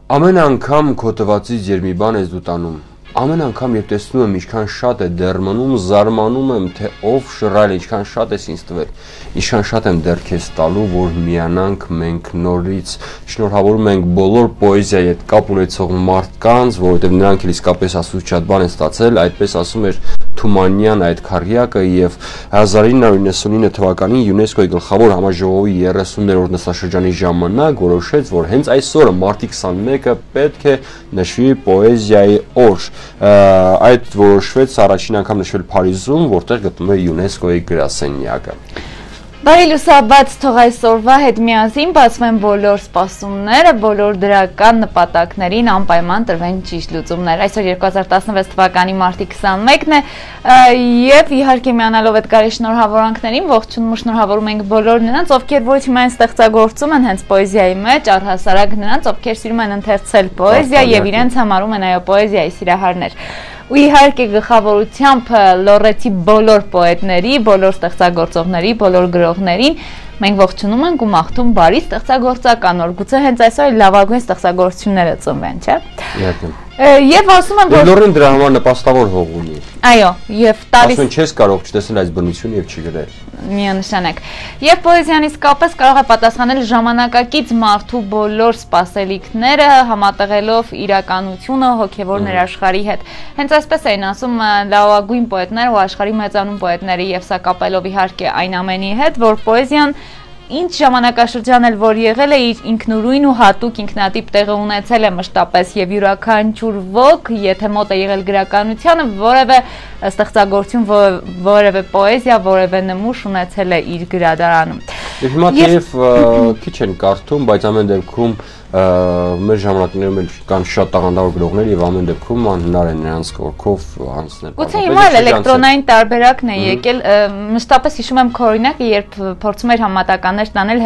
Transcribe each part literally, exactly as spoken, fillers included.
Ամեն անգամ քո տվածից երբ մի բան ես դու տանում, ամեն անգամ երբ տեսնում եմ ինչքան շատ է դեռ մնում, զարմանում եմ, թե ով շռայլ, ինչքան շատ ես ինձ տվել, ինչքան շատ եմ դեռ քեզ տալու, որ միանանք մենք նորից, շնորհավորում ենք բոլոր պոեզիայի հետ կապ ունեցող մարդկանց, որովհետև նրանք էլ իսկապես ասում շատ բան են ստացել, այդպես ասում էր Թումանյան այդ քարյակը եւ հազար ինը հարյուր նվաթինը թվականին ՅՈՒՆԵՍԿՕ-ի գլխավոր համաժողովի երեսուններորդ նստաշրջանի ժամանակ որոշեց, որ հենց այս օրը մարտի քսանմեկը պետք է նշվի պոեզիայի օր։ Այդ որոշվեց առաջին անգամ նշվել Փարիզում, որտեղ գտնվում է ՅՈՒՆԵՍԿՕ-ի գրասենյակը։ Բարի լուսաբաց թող այսօրվա հետ միասին բացվեն բոլոր սպասումները, բոլոր դրական նպատակներին անպայման տրվեն ճիշտ լուծումներ։ Այսօր երկու հազար տասնվեց թվականի մարտի քսանմեկն է եւ իհարկե միանալով այդ կարի շնորհավորանքներին ողջունում ու շնորհավորում ենք բոլոր նրանց, ովքեր ոչ միայն ստեղծագործում են հենց պոեզիայի մեջ, առհասարակ նրանց, ովքեր սիրում են ընթերցել պոեզիա եւ իրենց համարում են այո պոեզիայի սիրահարներ։ Ու իհարկե գլխավորությամբ լոռեցի բոլոր պոետների, բոլոր ստեղծագործողների, բոլոր գրողներին մենք ողջունում ենք ու մաղթում բարի ստեղծագործական օր, գուցե հենց այսօր լավագույն ստեղծագործությունները ծնվեն, չէ՞։ Իհարկե։ Եվ ասում եմ, որ Լոռեն դրա համար նպաստավոր հող ունի։ Այո, եւ տալիս Ասում են չես կարող չտեսնել այս բնությունը եւ չգրել։ Միանշանակ։ Եվ պոեզիան իսկապես կարող է պատասխանել ժամանակակից մարդու բոլոր սպասելիքները, համատեղելով իրականությունը հոգևոր ներաշխարհի հետ։ Հենց այսպես էին ասում լավագույն պոետները ու աշխարհի մեծանուն պոետները, եւ սա կապելով իհարկե այն ամենի հետ, որ պոեզիան ինչ ժամանակաշրջան էլ որ եղել է իր ինքնուրույն ու հատուկ ինքնատիպ տեղը ունեցել է մշտապես եւ յուրաքանչյուր ոք, եթե մոտ է եղել գրականությանը, որևէ ստեղծագործություն, որևէ պոեզիա, որևէ նմուշ ունեցել է իր գրադարանում։ Եվ հիմա թեև քիչ են կարդում, բայց ամեն դեպքում մեր ժամանակներում էլ կան շատ տաղանդավոր գրողներ եւ ամեն դեպքում անհնար է նրանց կողքով անցնել։ Գուցե հիմա էլ էլեկտրոնային տարբերակն է եկել, մշտապես հիշում եմ քո օրինակը, երբ փորձում էր համատականներ տանել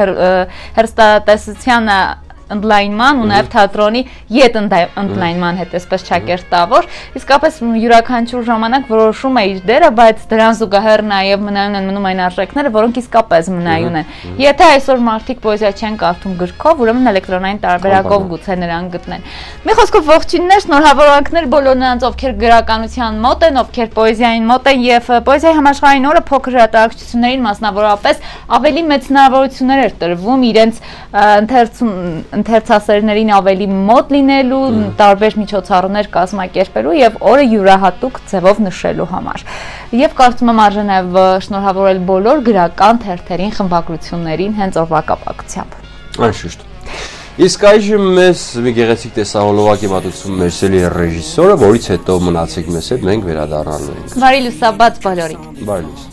հեռուստատեսության ընդլայնման ու նաև թատրոնի յետ ընդլայնման հետ այսպես ճակերտավոր, իսկապես յուրաքանչյուր ժամանակ որոշում է իր դերը, բայց դրան զուգահեռ նաև մնայուն են մնում այն արժեքները, որոնք իսկապես մնայուն են։ Եթե այսօր մարդիկ պոեզիա չեն կարդում գրքով, ուրեմն էլեկտրոնային տարբերակով գուցե նրան գտնեն։ Մի խոսքով ողջույններ, շնորհավորանքներ բոլոր նրանց, ովքեր գրականության մոտ են, ովքեր պոեզիային մոտ են եւ պոեզիայի համաշխարհային օրը փոքր հրատարակչություններին մասնավորապես ավելի մեծ հնարավորություններ էր տրվում իրենց ընթերցում ընթերցասերներին ավելի մոտ լինելու, տարբեր միջոցառումներ կազմակերպելու եւ օրը յուրահատուկ ձևով նշելու համար։ Եվ կարծում եմ արժե նաեւ շնորհավորել բոլոր գրական թերթերին, խմբագրություններին հենց օրվա կապակցությամբ։ Անշուշտ։ Իսկ այժմ մեզ մի գեղեցիկ տեսահոլովակ է մատուցում մեր սելի ռեժիսորը, որից հետո մնացեք մեզ հետ, մենք վերադառնալու ենք։ Բարի լուսաբաց բոլորին։ Բարի լույս։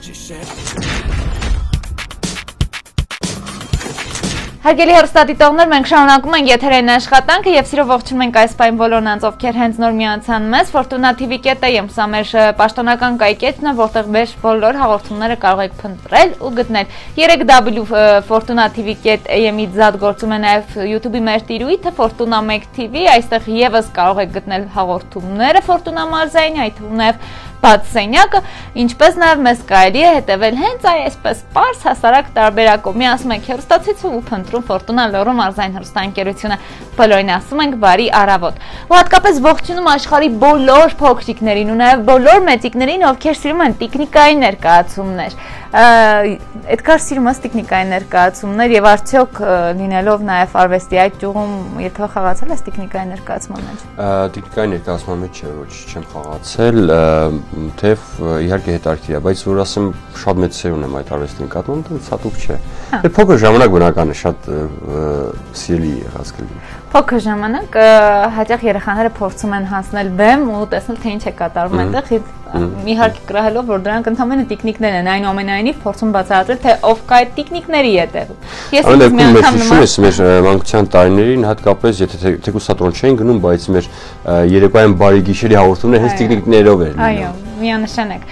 Հարգելի հեռուստադիտողներ, մենք շարունակում ենք եթերային աշխատանքը եւ սիրով ողջունում ենք այս պայն բոլոր նրանց, ովքեր հենց նոր միացան մեզ։ Fortuna T V կետ եմ, սա մեր պաշտոնական կայքեթն է, որտեղ մեր բոլոր հաղորդումները կարող եք փնտրել ու գտնել։ երեք w fortuna t v կետ a m-ից զատ գործում է նաեւ YouTube-ի մեր տիրույթը Fortuna մեկ T V, այստեղ եւս կարող եք գտնել հաղորդումները Fortuna մարզային, այդ ու նաեւ բաց սենյակը, ինչպես նաև մեզ կարելի է հետևել հենց այսպես պարզ հասարակ տարբերակով։ Միասում ենք հեռուստացույցը ու փնտրում Fortuna լոռու մարզային հեռուստաընկերությունը։ Բոլորին ասում ենք բարի առավոտ։ Ու հատկապես ողջունում աշխարհի բոլոր փոքրիկներին ու նաև բոլոր մեծիկներին, ովքեր սիրում են տեխնիկայի ներկայացումներ։ Այդքան սիրում ես տեխնիկայի ներկայացումներ եւ արդյոք լինելով նաև արվեստի այդ ճյուղում երբեք խաղացել ես տեխնիկայի ներկայացման մեջ։ Տեխնիկայի ներկայացման մեջ չէ, ոչ չեմ խաղացել, թեև իհարկե հետաքրքիր է, բայց որ ասեմ շատ մեծ սեր ունեմ այդ արվեստի նկատմամբ, դա ցատուկ չէ։ Այդ փոքր ժամանակ բնական է շատ սիրելի եղած կլինի։ Փոքր ժամանակ հաճախ երեխաները փորձում են հասնել բեմ ու տեսնել թե ինչ է կատարվում այնտեղ, իհարկե կրահելով որ դրանք ընդհանրապես տեխնիկներ են, այնուամենայնիվ փորձում բացատրել թե ով կա այդ տեխնիկների հետևում։ Ես ինքս մի անգամ նման մեր մանկության տարիներին հատկապես եթե թեկուզ թատրոն չէին գնում, բայց մեր երեկոյան բարի գիշերի հաղորդումները հենց տեխնիկներով էր։ Այո, միանշանակ։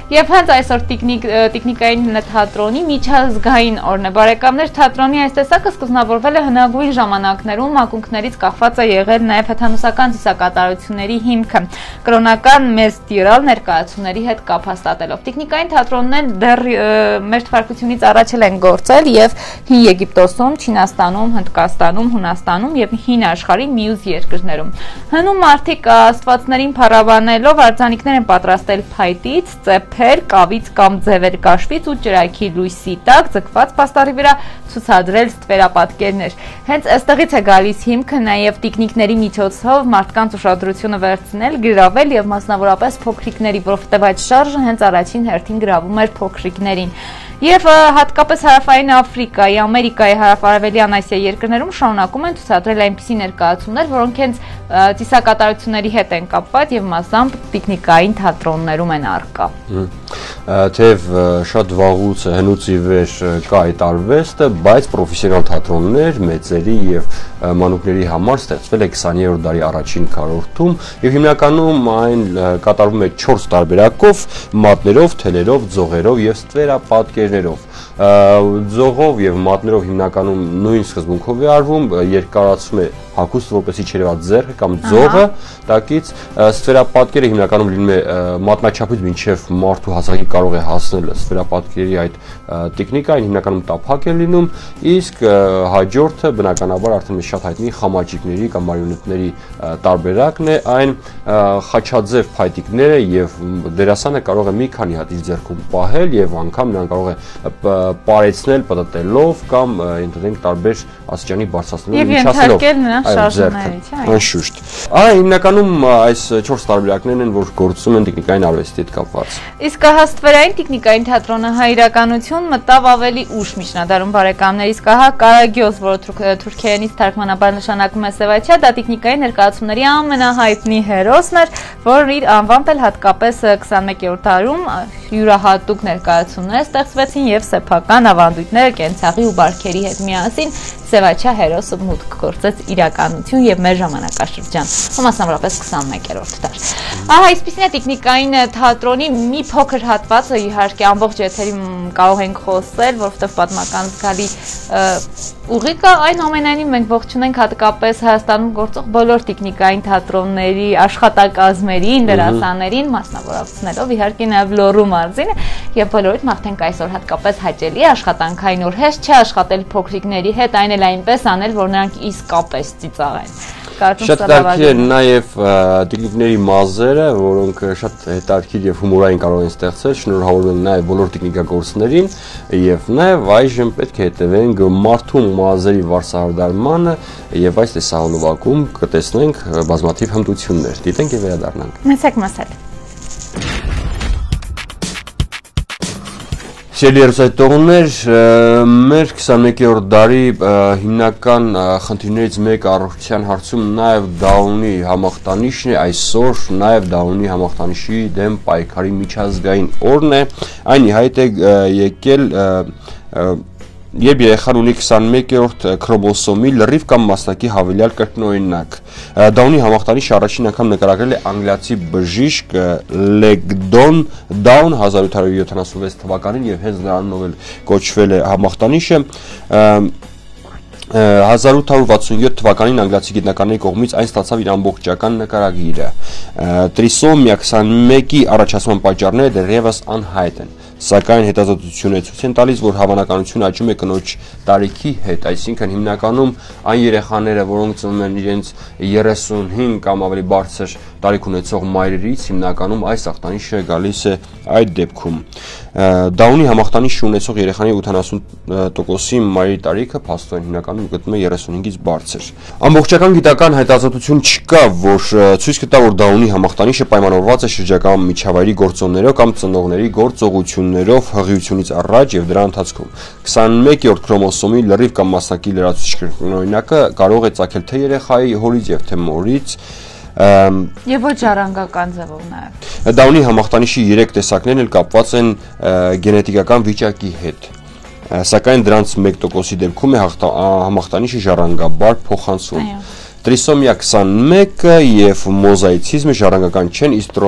Եվ հենց այսօր տեխնիկային թատրոնի միջազգային օրն է։ Բարեկամներ, թատրոնի այս տեսակը սկզբնավորվել է հնագույն ժամանակներում, ակունքներից կախված է եղել նաև հեթանոսական ծիսակատարությունների հիմքը, կրոնական մեծ տիրալ ներկայացումների հետ կապ հաստատելով։ Տեխնիկային թատրոնն դեռ մեր թվարկությունից առաջ են գործել եւ հին Եգիպտոսում, Չինաստանում, Հնդկաստանում, Հունաստանում եւ հին աշխարհի մյուս երկրներում։ Հնում մարդիկ աստվածներին փառաբանելով արձանիկներ են պատրաստել փայտից, ծեփեր, կավից կամ ձևեր կաշվից ու ճրագի լույսի տակ ձգված պաստառի վրա ցուցադրել ստվերապատկերներ։ Հենց այստեղից է գալիս հիմքը նաև տեխնիկների միջոցով մարդկանց ուշադրությունը վերցնել, գրավել եւ մասնավորապես փոքրիկների, որովհետեւ այդ շարժը հենց առաջին հերթին գրավում էր փոքրիկներին։ Եվ հատկապես Հարավային Աֆրիկայի, Ամերիկայի, Հարավարևելյան Ասիա երկրներում շարունակում են ցուցադրել այնպիսի ներկայացումներ, որոնք հենց ծիսակատարությունների հետ են կապված եւ մասամբ տեխնիկային թատրոններում են առկա։ Թեև շատ վաղուց հնուց ի վեր կա այդ արվեստը, բայց պրոֆեսիոնալ թատրոններ մեծերի եւ մանուկների համար ստեղծվել է քսաներորդ դարի առաջին քառորդում եւ հիմնականում այն կատարվում է չորս տարբերակով՝ մատներով, թելերով, ձողերով եւ ստվերապատկերներով։ Ձողով եւ մատներով հիմնականում նույն սկզբունքով է արվում, երկարացում է հագուստ որպեսի չերևա ձեռքը կամ ձողը, տակից ստվերապատկերը հիմնականում լինում է մատնաչափից մինչև մարդու հասակի կարող է հասնել ստվերապատկերի այդ տեխնիկային հիմնականում տափակ է լինում, իսկ հաջորդը բնականաբար արդեն մեզ շատ հայտնի խամաճիկների կամ մարիոնետների տարբերակն է, այն խաչաձև փայտիկները եւ դերասանը կարող է մի քանի հատ իր ձեռքում պահել եւ անգամ նրան կարող է պարեցնել պտտելով կամ ընդդենք տարբեր աստիճանի բարձրացնելով միջացնելով Անշուշտ։ Այ հիմնականում այս չորս տարբերակներն են, որ գործում են տեխնիկային արվեստի հետ կապված։ Իսկ հաստվերային տեխնիկային թատրոնը հայ իրականություն մտավ ավելի ուշ միջնադարում բարեկամներ, իսկ հա Կարագյոզ, որը թուրքերենից թարգմանաբար նշանակում է Սևաչյա, դա տեխնիկայի ներկայացումների ամենահայտնի հերոսն էր, որը իր անվամբ էլ հատկապես քսանմեկերորդ դարում յուրահատուկ ներկայացումներ ստեղծվեցին եւ սեփական ավանդույթները կենցաղի ու բարքերի հետ միասին Սևաչյա հերոսը մուտք գործեց իրականություն եւ մեր ժամանակաշրջան, մասնավորապես քսանմեկերորդ դար։ Ահա այսպիսին է տեխնիկային թատրոնի մի փոքր հատվածը, իհարկե ամբողջ եթերի կարող ենք խոսել, որովհետեւ պատմական զգալի ուղի կա, այնուամենայնիվ մենք ողջունենք հատկապես Հայաստանում գործող բոլոր տեխնիկային թատրոնների աշխատակազմերին, դերասաններին, մասնավորացնելով իհարկե նաեւ Լոռու մարզին եւ բոլորիդ մաղթենք այսօր հատկապես հաճելի աշխատանքային օր, հեշտ չէ աշխատել փոքրիկների հետ, այն էլ այնպես անել, որ նրանք իսկապես ծիծաղեն։ Շատ տարբեր են նաև տեխնիկների մազերը, որոնք շատ հետաքրքիր եւ հումորային կարող են ստեղծել, շնորհավորում են նաև բոլոր տեխնիկագործներին եւ նաև այժմ պետք է հետևենք մարդու մազերի վարսահարդարմանը եւ այս տեսահոլովակում կտեսնենք բազմաթիվ հմտություններ։ Դիտենք եւ վերադառնանք։ Մեսեք մասել։ Սիրելի երուսայտողներ, մեր քսանմեկերորդ դարի հիմնական խնդիրներից մեկը առողջության հարցում նաև դա ունի համախտանիշն է, այսօր նաև դա ունի համախտանիշի դեմ պայքարի միջազգային օրն է, այն ի հայտ է եկել Երբ երեխան ունի քսանմեկերորդ քրոմոսոմի լրիվ կամ մասնակի հավելյալ կրկնօրինակ, դա ունի համախտանիշը առաջին անգամ նկարագրել է անգլիացի բժիշկ Լեգդոն Դաուն հազար ութ հարյուր յոթանասունվեց թվականին եւ հենց նրանով էլ կոչվել է համախտանիշը հազար ութ հարյուր վաթսունյոթ թվականին անգլիացի գիտնականների կողմից այն ստացավ իր ամբողջական նկարագիրը։ Տրիսոմիա քսանմեկի առաջացման պատճառները դեռևս անհայտ են, սակայն հետազոտությունները ցույց են տալիս, որ հավանականությունը աճում է կնոջ տարիքի հետ, այսինքն հիմնականում այն երեխաները, որոնք ծնվում են իրենց երեսունհինգ կամ ավելի բարձր տարիք ունեցող մայրերից, հիմնականում այս ախտանիշը գալիս է այդ դեպքում։ Դաունի համախտանիշ ունեցող երեխաների ութանասուն տոկոսի մայրի տարիքը փաստորեն հիմնականում գտնվում է երեսունհինգից բարձր։ Ամբողջական գիտական հետազոտություն չկա, որ ցույց կտա, որ Դաունի համախտանիշը պայմանավորված է շրջակա միջավայրի գործոններով կամ ծնողների գործողություններով հղիությունից առաջ եւ դրա ընթացքում։ քսանմեկերորդ քրոմոսոմի լրիվ կամ մասնակի լրացուցիչ կրկնօրինակը կարող է ծագել թե երեխայի հորից եւ թե մորից, Եվ ոչ ժառանգական ձևով նաև։ Դաունի համախտանիշի երեք տեսակներն էլ կապված են գենետիկական վիճակի հետ, սակայն դրանց մեկ տոկոսի դեպքում է համախտանիշը ժառանգաբար փոխանցվում։ Տրիսոմիա քսանմեկը եւ մոզաիցիզմը ժառանգական չեն, իսկ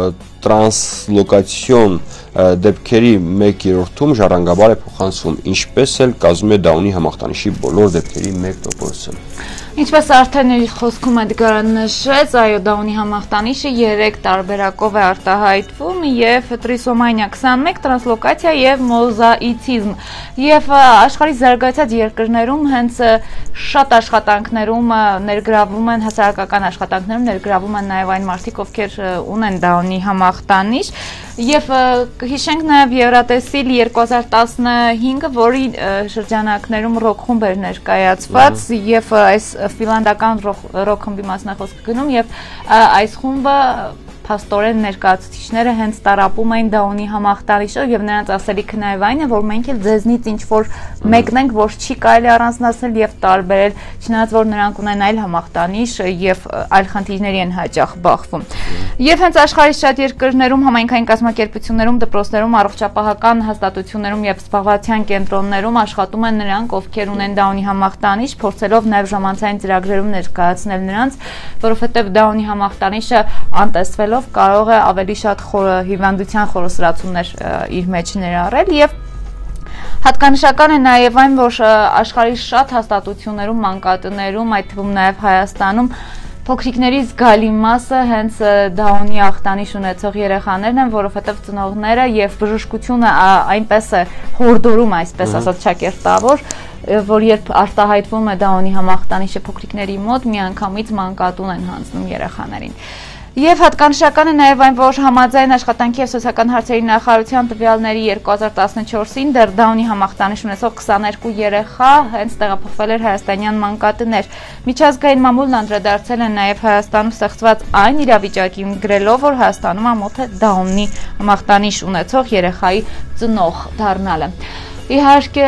տրանսլոկացիոն դեպքերի մեկ երրորդում ժառանգաբար է փոխանցվում, ինչպես էլ կազմում է Դաունի համախտանիշի բոլոր դեպքերի մեկ տոկոսը։ Ինչպես արդեն իր խոսքում Էդգարը նշեց, այո, Դաունի համախտանիշը երեք տարբերակով է արտահայտվում եւ տրիսոմիա քսանմեկ, տրանսլոկացիա եւ մոզաիցիզմ։ Եվ աշխարհի զարգացած երկրներում հենց շատ աշխատանքներում ներգրավում են, հասարակական աշխատանքներում ներգրավում են նաեւ այն մարդիկ, ովքեր ունեն Դաունի համախտանիշ։ Եվ հիշենք նաև Եվրատեսիլ երկու հազար տասնհինգը, որի շրջանակներում ռոք խումբ էր ներկայացված եւ այս ֆինլանդական ռոք խմբի մասն է խոսքը գնում եւ այս խումբը փաստորեն ներկայացուցիչները հենց տարապում էին Դաունի համախտանիշով եւ նրանց ասելիքը նաեւ այն է, որ մենք էլ ձեզնից ինչ որ մեկն ենք, որ չի կարելի առանձնացնել եւ տարբերել, չնայած որ նրանք ունեն այլ համախտանիշ եւ այլ խնդիրների են հաճախ բախվում։ Եվ հենց աշխարհի շատ երկրներում, համայնքային կազմակերպություններում, դպրոցներում, առողջապահական հաստատություններում եւ զբաղվածության կենտրոններում աշխատում են նրանք, ովքեր ունեն Դաունի համախտանիշ, փորձելով նաեւ ժամանցային ծրագրերում ներկայացնել նրանց, որովհետեւ Դաունի համախտանիշը անտեսվելով կարող է ավելի շատ հիվանդության խորհրդացումներ իր մեջ ներառել եւ հատկանշական է նաև այն, որ աշխարհի շատ հաստատություններում, մանկատներում, այդ թվում նաև Հայաստանում փոքրիկների զգալի մասը հենց Դաունի ախտանիշ ունեցող երեխաներն են, որովհետև ծնողները եւ բժշկությունը այնպես է հորդորում, այսպես ասած, ճակերտավոր, որ երբ արտահայտվում է Դաունի համախտանիշը փոքրիկների մոտ, միանգամից մանկատուն են հանձնում երեխաներին։ Եվ հատկանշական է նաև այն, որ համաձայն աշխատանքի եւ սոցիալական հարցերի նախարարության տվյալների երկու հազար տասնչորսին դեռ Դաունի համախտանիշ ունեցող քսաներկու երեխա հենց տեղափոխվել էր հայաստանյան մանկատներ։ Միջազգային մամուլն անդրադարձել է նաև Հայաստանում ստեղծված այն իրավիճակին, գրելով, որ Հայաստանում ամոթ է Դաունի համախտանիշ ունեցող երեխայի ծնող դառնալը։ Իհարկե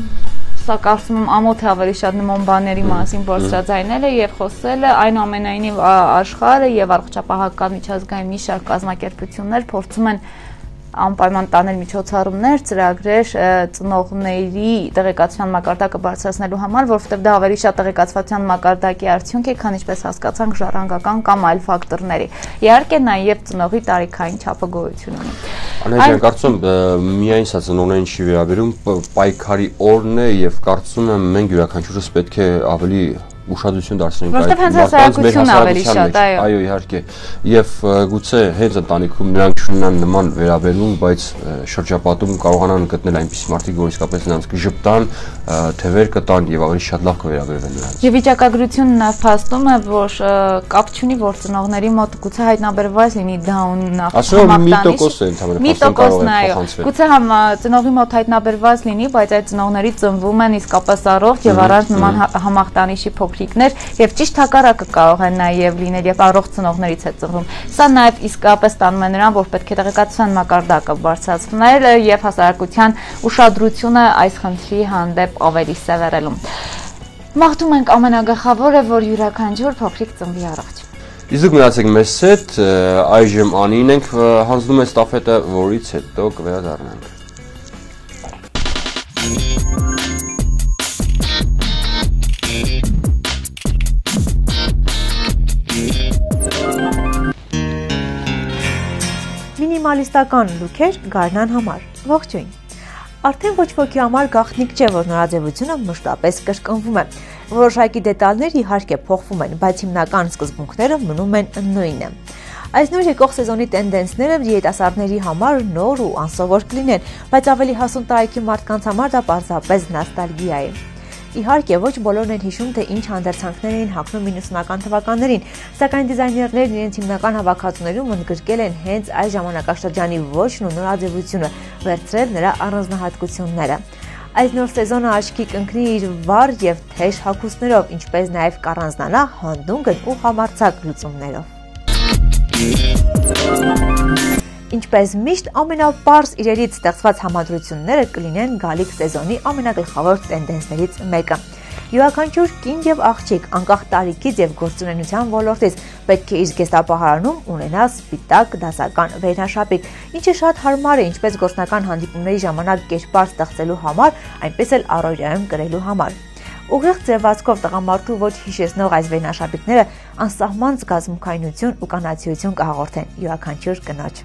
սա կարծում եմ ամոթ է ավելի շատ նման բաների մասին բարձրաձայնել է եւ խոսել է, այնուամենայնիվ աշխարհը եւ առողջապահական միջազգային մի շարք կազմակերպություններ փորձում են անպայման տանել միջոցառումներ, ծրագրեր ծնողների տեղեկատվության մակարդակը բարձրացնելու համար, որովհետև դա ավելի շատ տեղեկատվության մակարդակի արդյունք է, քան ինչպես հասկացանք ժառանգական կամ այլ ֆակտորների։ Իհարկե նաև ծնողի տարիքային չափը գոյություն ունի։ Անհայտ կարծում միայն սա ծնողներին չի վերաբերում, պայքարի օրն է եւ կարծում եմ մենք յուրաքանչյուրս պետք է ավելի ուշադրություն դարձնենք այդ հասարակությունն ավելի շատ, այո։ Այո, իհարկե։ Եվ գուցե հենց ընտանիքում նրանք չունենան նման վերաբերում, բայց շրջապատում կարողանան գտնել այնպիսի մարդիկ, որ իսկապես նրանց կժպտան, թևեր կտան եւ ավելի շատ լավ կվերաբերվեն նրանց։ Եվ վիճակագրությունն նաև փաստում է, որ կապ չունի, որ ծնողների մոտ գուցե հայտնաբերված լինի Դաուն համախտանիշ։ Մի տոկոսն է, այո։ Գուցե համ ծնողի մոտ հայտնաբերված լինի, բայց այդ ծնողների ծնվում են իսկապես առողջ եւ առանց նման համախտանիշի փոքրիկներ եւ ճիշտ հակառակը կարող է նաեւ լինել եւ առողջ ծնողներից է ծնվում։ Սա նաեւ իսկապես տանում է նրան, որ պետք է տեղեկատվության մակարդակը բարձրացնել եւ հասարակության ուշադրությունը այս խնդրի հանդեպ ավելի սևեռելու։ Մաղթում ենք ամենագլխավորը, որ յուրաքանչյուր փոքրիկ ծնվի առողջ։ Իսկ մնացեք մեզ հետ, այժմ Անին ենք հանձնում է ստաֆետը, որից հետո կվերադառնանք։ Մինիմալիստական լուքեր Գարնան համար։ Ողջույն։ Արդեն ոչ ոքի համար գաղտնիք չէ, որ նորաձևությունը մշտապես կրկնվում է։ Որոշակի դետալներ իհարկե փոխվում են, բայց հիմնական սկզբունքները մնում են նույնը։ Այս նոր եկող սեզոնի տենդենսները երիտասարդների համար նոր ու անսովոր կլինեն, բայց ավելի հասուն տարիքի մարդկանց համար դա պարզապես նոստալգիա է։ Իհարկե, ոչ բոլորն են հիշում, թե ինչ հանդերձանքներ էին հագնում իննսունական թվականներին, սակայն դիզայներներն իրենց հիմնական հավաքածուներում ընդգրկել են հենց այս ժամանակաշրջանի ոճն ու նորաձևությունը, վերցրել նրա առանձնահատկությունները։ Այս նոր սեզոնը աչքի կընկնի իր վառ եւ թեժ հագուստներով, ինչպես նաեւ կառանձնանա հանդուգն ու համարձակ լուծումներով։ Ինչպես միշտ ամենապարզ իրերից ստեղծված համադրությունները կլինեն գալիք սեզոնի ամենագլխավոր տենդենսներից մեկը։ Յուրաքանչյուր կին եւ աղջիկ, անկախ տարիքից եւ գործունեության ոլորտից, պետք է իր զգեստապահարանում ունենա սպիտակ դասական վերնաշապիկ, ինչը շատ հարմար է ինչպես գործնական հանդիպումների ժամանակ կերպար ստեղծելու համար, այնպես էլ առօրյայում կրելու համար։ Ուղիղ ձևացքով տղամարդու ոչ հիշեցնող այս վերնաշապիկները անսահման զգացմունքայնություն ու կանացիություն կհաղորդեն յուրաքանչյուր կնոջ։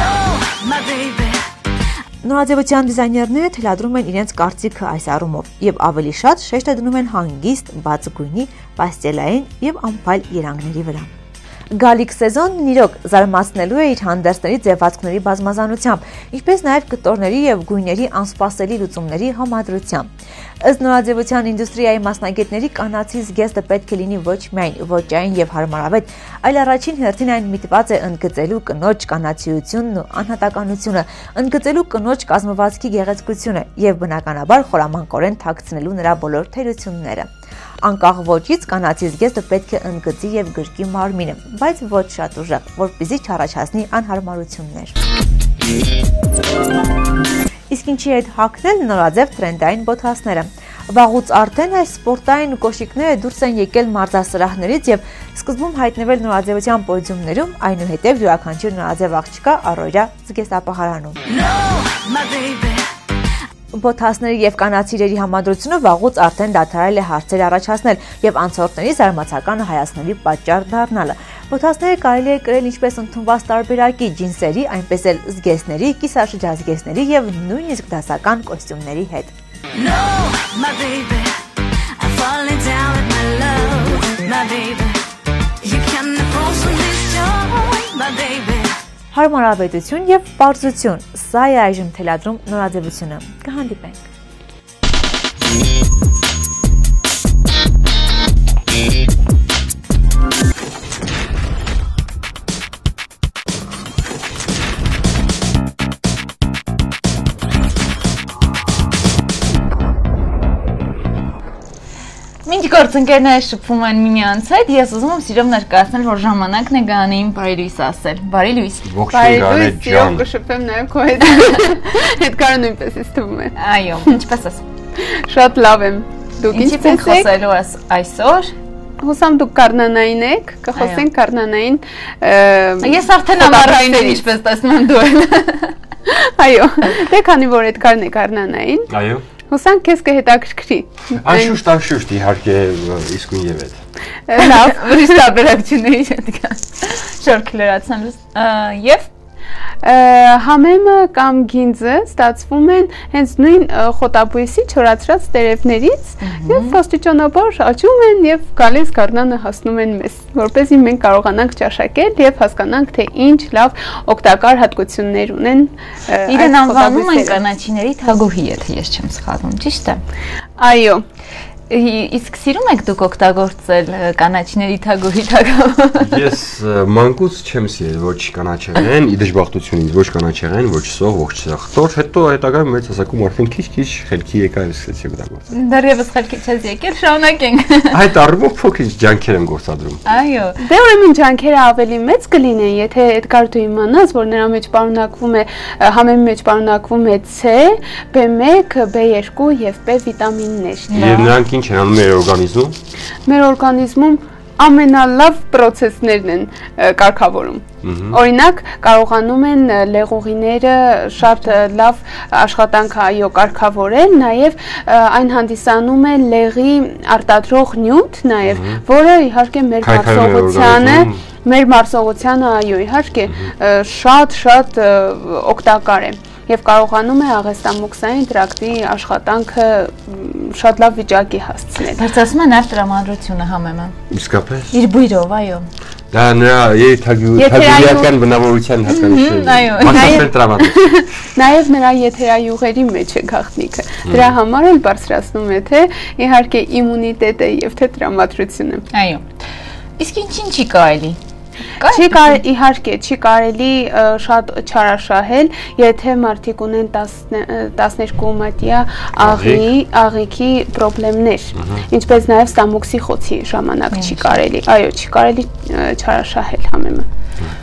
Նորաձևության դիզայներները թելադրում են իրենց կարծիքը այս առումով եւ ավելի շատ շեշտը դնում են հանգիստ, բաց գույնի, պաստելային եւ անփայլ երանգների վրա։ Գալիք սեզոնն իրոք զարմացնելու է իր հանդերձների ձևացքների բազմազանությամբ, ինչպես նաև կտորների եւ գույների անսպասելի լուծումների համադրությամբ։ Ըստ նորաձևության ինդուստրիայի մասնագետների կանացի զգեստը պետք է լինի ոչ միայն ոճային եւ հարմարավետ, այլ առաջին հերթին այն միտված է ընդգծելու կնոջ կանացիությունն ու անհատականությունը, ընդգծելու կնոջ կազմվածքի գեղեցկությունը եւ բնականաբար խորամանկորեն թաքցնելու նրա բոլոր թերությունները։ Անկախ ոճից կանացի զգեստը պետք է ընդգծի եւ գրկի մարմինը, բայց ոչ շատ ուժեղ, որպեսզի չառաջացնի անհարմարություններ։ Իսկ ինչի հետ հագնել նորաձև տրենդային բոթասները։ Վաղուց արդեն այս սպորտային կոշիկները դուրս են եկել մարզասրահներից եւ սկզբում հայտնվել նորաձևության պոդիումներում, այնուհետև յուրաքանչյուր նորաձև աղջկա առօրյա զգեստապահարանում։ Բոթասների եւ կանացիների համադրությունը վաղուց արդեն դադարել է հարցեր առաջացնել եւ անցորդների զարմացականը հայացնելու պատճառ դառնալը։ Բոթասները կարելի է կրել ինչպես ընդունված տարբերակի ջինսերի, այնպես էլ զգեստների, կիսաշրջազգեստների եւ նույնիսկ դասական կոստյումների հետ։ Հարմարավետություն եւ պարզություն, սա է այժմ թելադրում նորաձևությունը։ Կհանդիպենք։ Մինչ գործընկերները շփվում են միմյանց հետ, ես ուզում եմ սիրով ներկայացնել, որ ժամանակն է Գանեին բարի լույս ասել։ Բարի լույս։ Ողջույն Գանե ջան։ Կշփեմ նաև քո հետ։ Հետ կարո նույնպես ինձ թվում է։ Այո, ինչպես ես։ Շատ լավ եմ։ Դուք ինչպես եք խոսելու այսօր։ Հուսամ դուք կարնանային եք, կխոսենք կարնանային։ Ես արդեն ամառային եմ, ինչպես տեսնում եմ դու։ Այո, դե քանի որ այդ կարն է կարնանային։ Այո։ Հուսանք քեզ կհետաքրքրի։ Անշուշտ, անշուշտ, իհարկե իսկույն եւ այդ։ Լավ, ուրիշ տարբերակությունների հետ կա։ Շորք լրացնելուց եւ Համեմը կամ գինձը ստացվում են հենց նույն խոտաբույսի չորացրած տերևներից եւ աստիճանաբար աճում են եւ գալիս գարնանը հասնում են մեզ, որպեսզի մենք կարողանանք ճաշակել եւ հասկանանք թե ինչ լավ օգտակար հատկություններ ունեն։ Իրեն անվանում են կանաչիների թագուհի, եթե ես չեմ սխալվում, ճիշտ է։ Այո։ Իսկ սիրում եք դուք օգտագործել կանաչիների թագուհի թագավորը։ Ես մանկուց չեմ սիրել ոչ կանաչեղեն, ի դժբախտությունից ոչ կանաչեղեն, ոչ սող, ոչ սախտոր, հետո հետագայում մեծ հասակում արդեն քիչ-քիչ խելքի եկա եւ սկսեցի օգտագործել։ Դեռևս խելքի չես եկել, շարունակենք։ Այդ առումով փոքրինչ ջանքեր եմ գործադրում։ Այո։ Դե ուրեմն ջանքերը ավելի մեծ կլինեն, եթե Էդգար դու իմանաս, որ նրա մեջ պարունակվում է համեմի մեջ պարունակվում է C, B one, B two եւ B վիտամիններ։ Եվ նրանք ինչ են անում մեր օրգանիզմում։ Մեր օրգանիզմում ամենալավ պրոցեսներն են կարգավորում։ Օրինակ, կարողանում են լեղուղիները շատ լավ աշխատանք այո կարգավորել, նաև այն հանդիսանում է լեղի արտադրող նյութ, նաև, որը իհարկե մեր մարսողությանը մեր մարսողությանը այո իհարկե շատ-շատ օգտակար է եւ կարողանում է աղեստամոքսային տրակտի աշխատանքը շատ լավ վիճակի հասցնել։ Բայց ասում են նաև տրամադրությունը համեմը։ Իսկապես։ Իր բույրով, այո։ Դա նրա եթագյուղական բնավորության հատկանիշն է։ Այո, մասնավոր տրամադրություն։ Նաև նրա եթերայուղերի մեջ է գաղտնիքը։ Դրա համար էլ բարձրացնում է թե իհարկե իմունիտետը եւ թե տրամադրությունը։ Այո։ Իսկ ինչ-ինչ չի կարելի։ Չի կարելի իհարկե չի կարելի շատ չարաշահել, եթե մարդիկ ունեն տասներկու մատյա աղի, աղիքի խնդիրներ, ինչպես նաև ստամոքսի խոցի ժամանակ չի կարելի, այո, չի կարելի չարաշահել համեմը։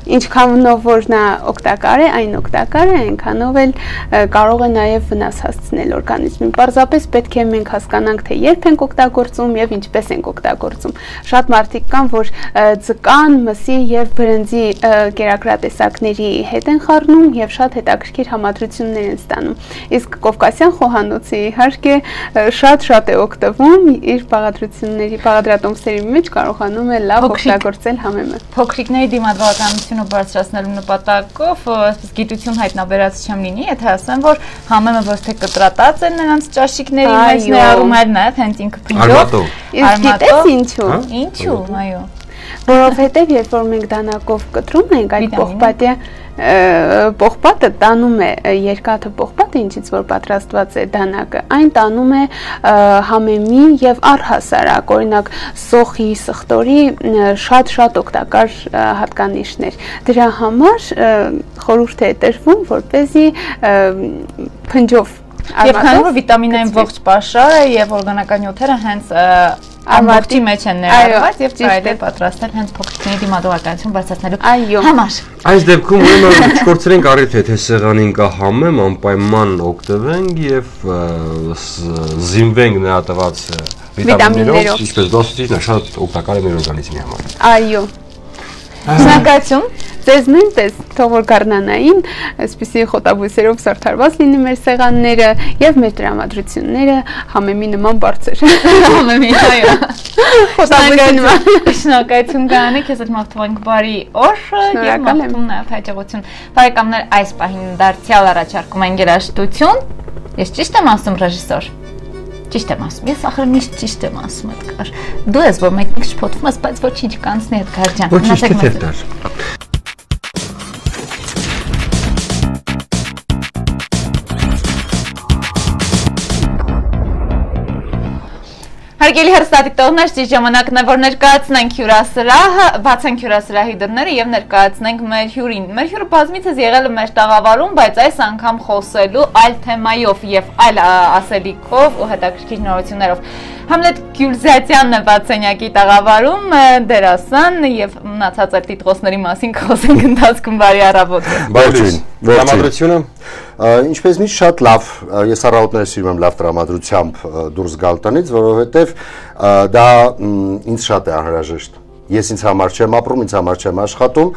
Ինչքանով որ նա օգտակար է, այն օգտակար է, այնքանով էլ կարող է նաև վնաս հասցնել օրգանիզմին։ Պարզապես պետք է մենք հասկանանք, թե երբ ենք օգտագործում եւ ինչպես ենք օգտագործում։ Շատ մարդիկ կան, որ ձկան, մսի եւ բրնձի կերակրատեսակների հետ են խառնում եւ շատ հետաքրքիր համադրություններ են ստանում։ Իսկ կովկասյան խոհանոցի իհարկե շատ-շատ է օգտվում իր բաղադրությունների, բաղադրատոմսերի մեջ կարողանում է լավ օգտագործել համեմը։ Փոքրիկների դիմադրականությունը բարձրացնելու նպատակով այսպես գիտություն հայտնաբերած չեմ լինի, եթե ասեմ, որ համեմը ոչ թե կտրատած է նրանց ճաշիկների մեջ ներառում, այլ նաև հենց ինքը փնջով։ Իսկ գիտես ինչու։ Ինչու, այո։ Որովհետև երբ որ մենք դանակով կտրում ենք այդ պողպատի պողպատը տանում է երկաթը պողպատը, ինչից որ պատրաստված է դանակը, այն տանում է համեմի եւ առհասարակ, օրինակ սոխի, սխտորի շատ-շատ օգտակար հատկանիշներ։ Դրա համար խորհուրդ է տրվում, որպեսզի փնջով Եվ քանի որ վիտամինային ողջ պաշարը եւ օրգանական նյութերը հենց ամբողջի մեջ են ներառված եւ կարելի է պատրաստել հենց փոքրիկների դիմադրականություն բարձրացնելու համար։ Այս դեպքում ուրեմն չկորցրենք առիթ թե սեղանին կա համեմ, անպայման օգտվենք եւ զինվենք նրա տված վիտամիններով, ինչպես դասուցիչն է շատ օգտակար է մեր օրգանիզմի համար։ Այո։ Շնորհակալություն։ Ձեզ նույնպես թող որ գարնանային, այսպիսի խոտաբույսերով զարդարված լինի մեր սեղանները եւ մեր տրամադրությունները համեմի նման բարձր։ Համեմի, այո։ Խոտաբույսի նման։ Շնորհակալություն Գայանե, քեզ էլ մաղթում ենք բարի օր եւ մաղթում նաեւ հաջողություն։ Բարեկամներ, այս պահին դարձյալ առաջարկում են երաժշտություն։ Ես ճիշտ եմ ասում, ռեժիսոր։ Ճիշտ եմ ասում, ես ախր միշտ ճիշտ եմ ասում, Էդգար։ Դու ես, որ մեկ-մեկ շփոթվում ես, բայց ոչինչ կանցնի Էդգար ջան։ Ոչինչ թեթև դար։ Հարգելի հեռուստադիտողներ, ճիշտ ժամանակն է, որ ներկայացնենք հյուրասրահը, բացենք հյուրասրահի դռները եւ ներկայացնենք մեր հյուրին։ Մեր հյուրը բազմիցս եղել է մեր տաղավարում, բայց այս անգամ խոսելու այլ թեմայով եւ այլ ասելիքով ու հետաքրքիր նորություններով։ Համլետ Գյուլզատյանն է բացենյակի տաղավարում, դերասան եւ մնացած այլ տիտղոսների մասին կխոսենք ընթացքում։ Բարի առավոտ։ Բարի տրամադրությունը Ինչպես միշտ շատ լավ, ես առավոտները սիրում եմ լավ տրամադրությամբ դուրս գալ տնից, որովհետև դա ինձ շատ է անհրաժեշտ։ Ես ինձ համար չեմ ապրում, ինձ համար չեմ աշխատում,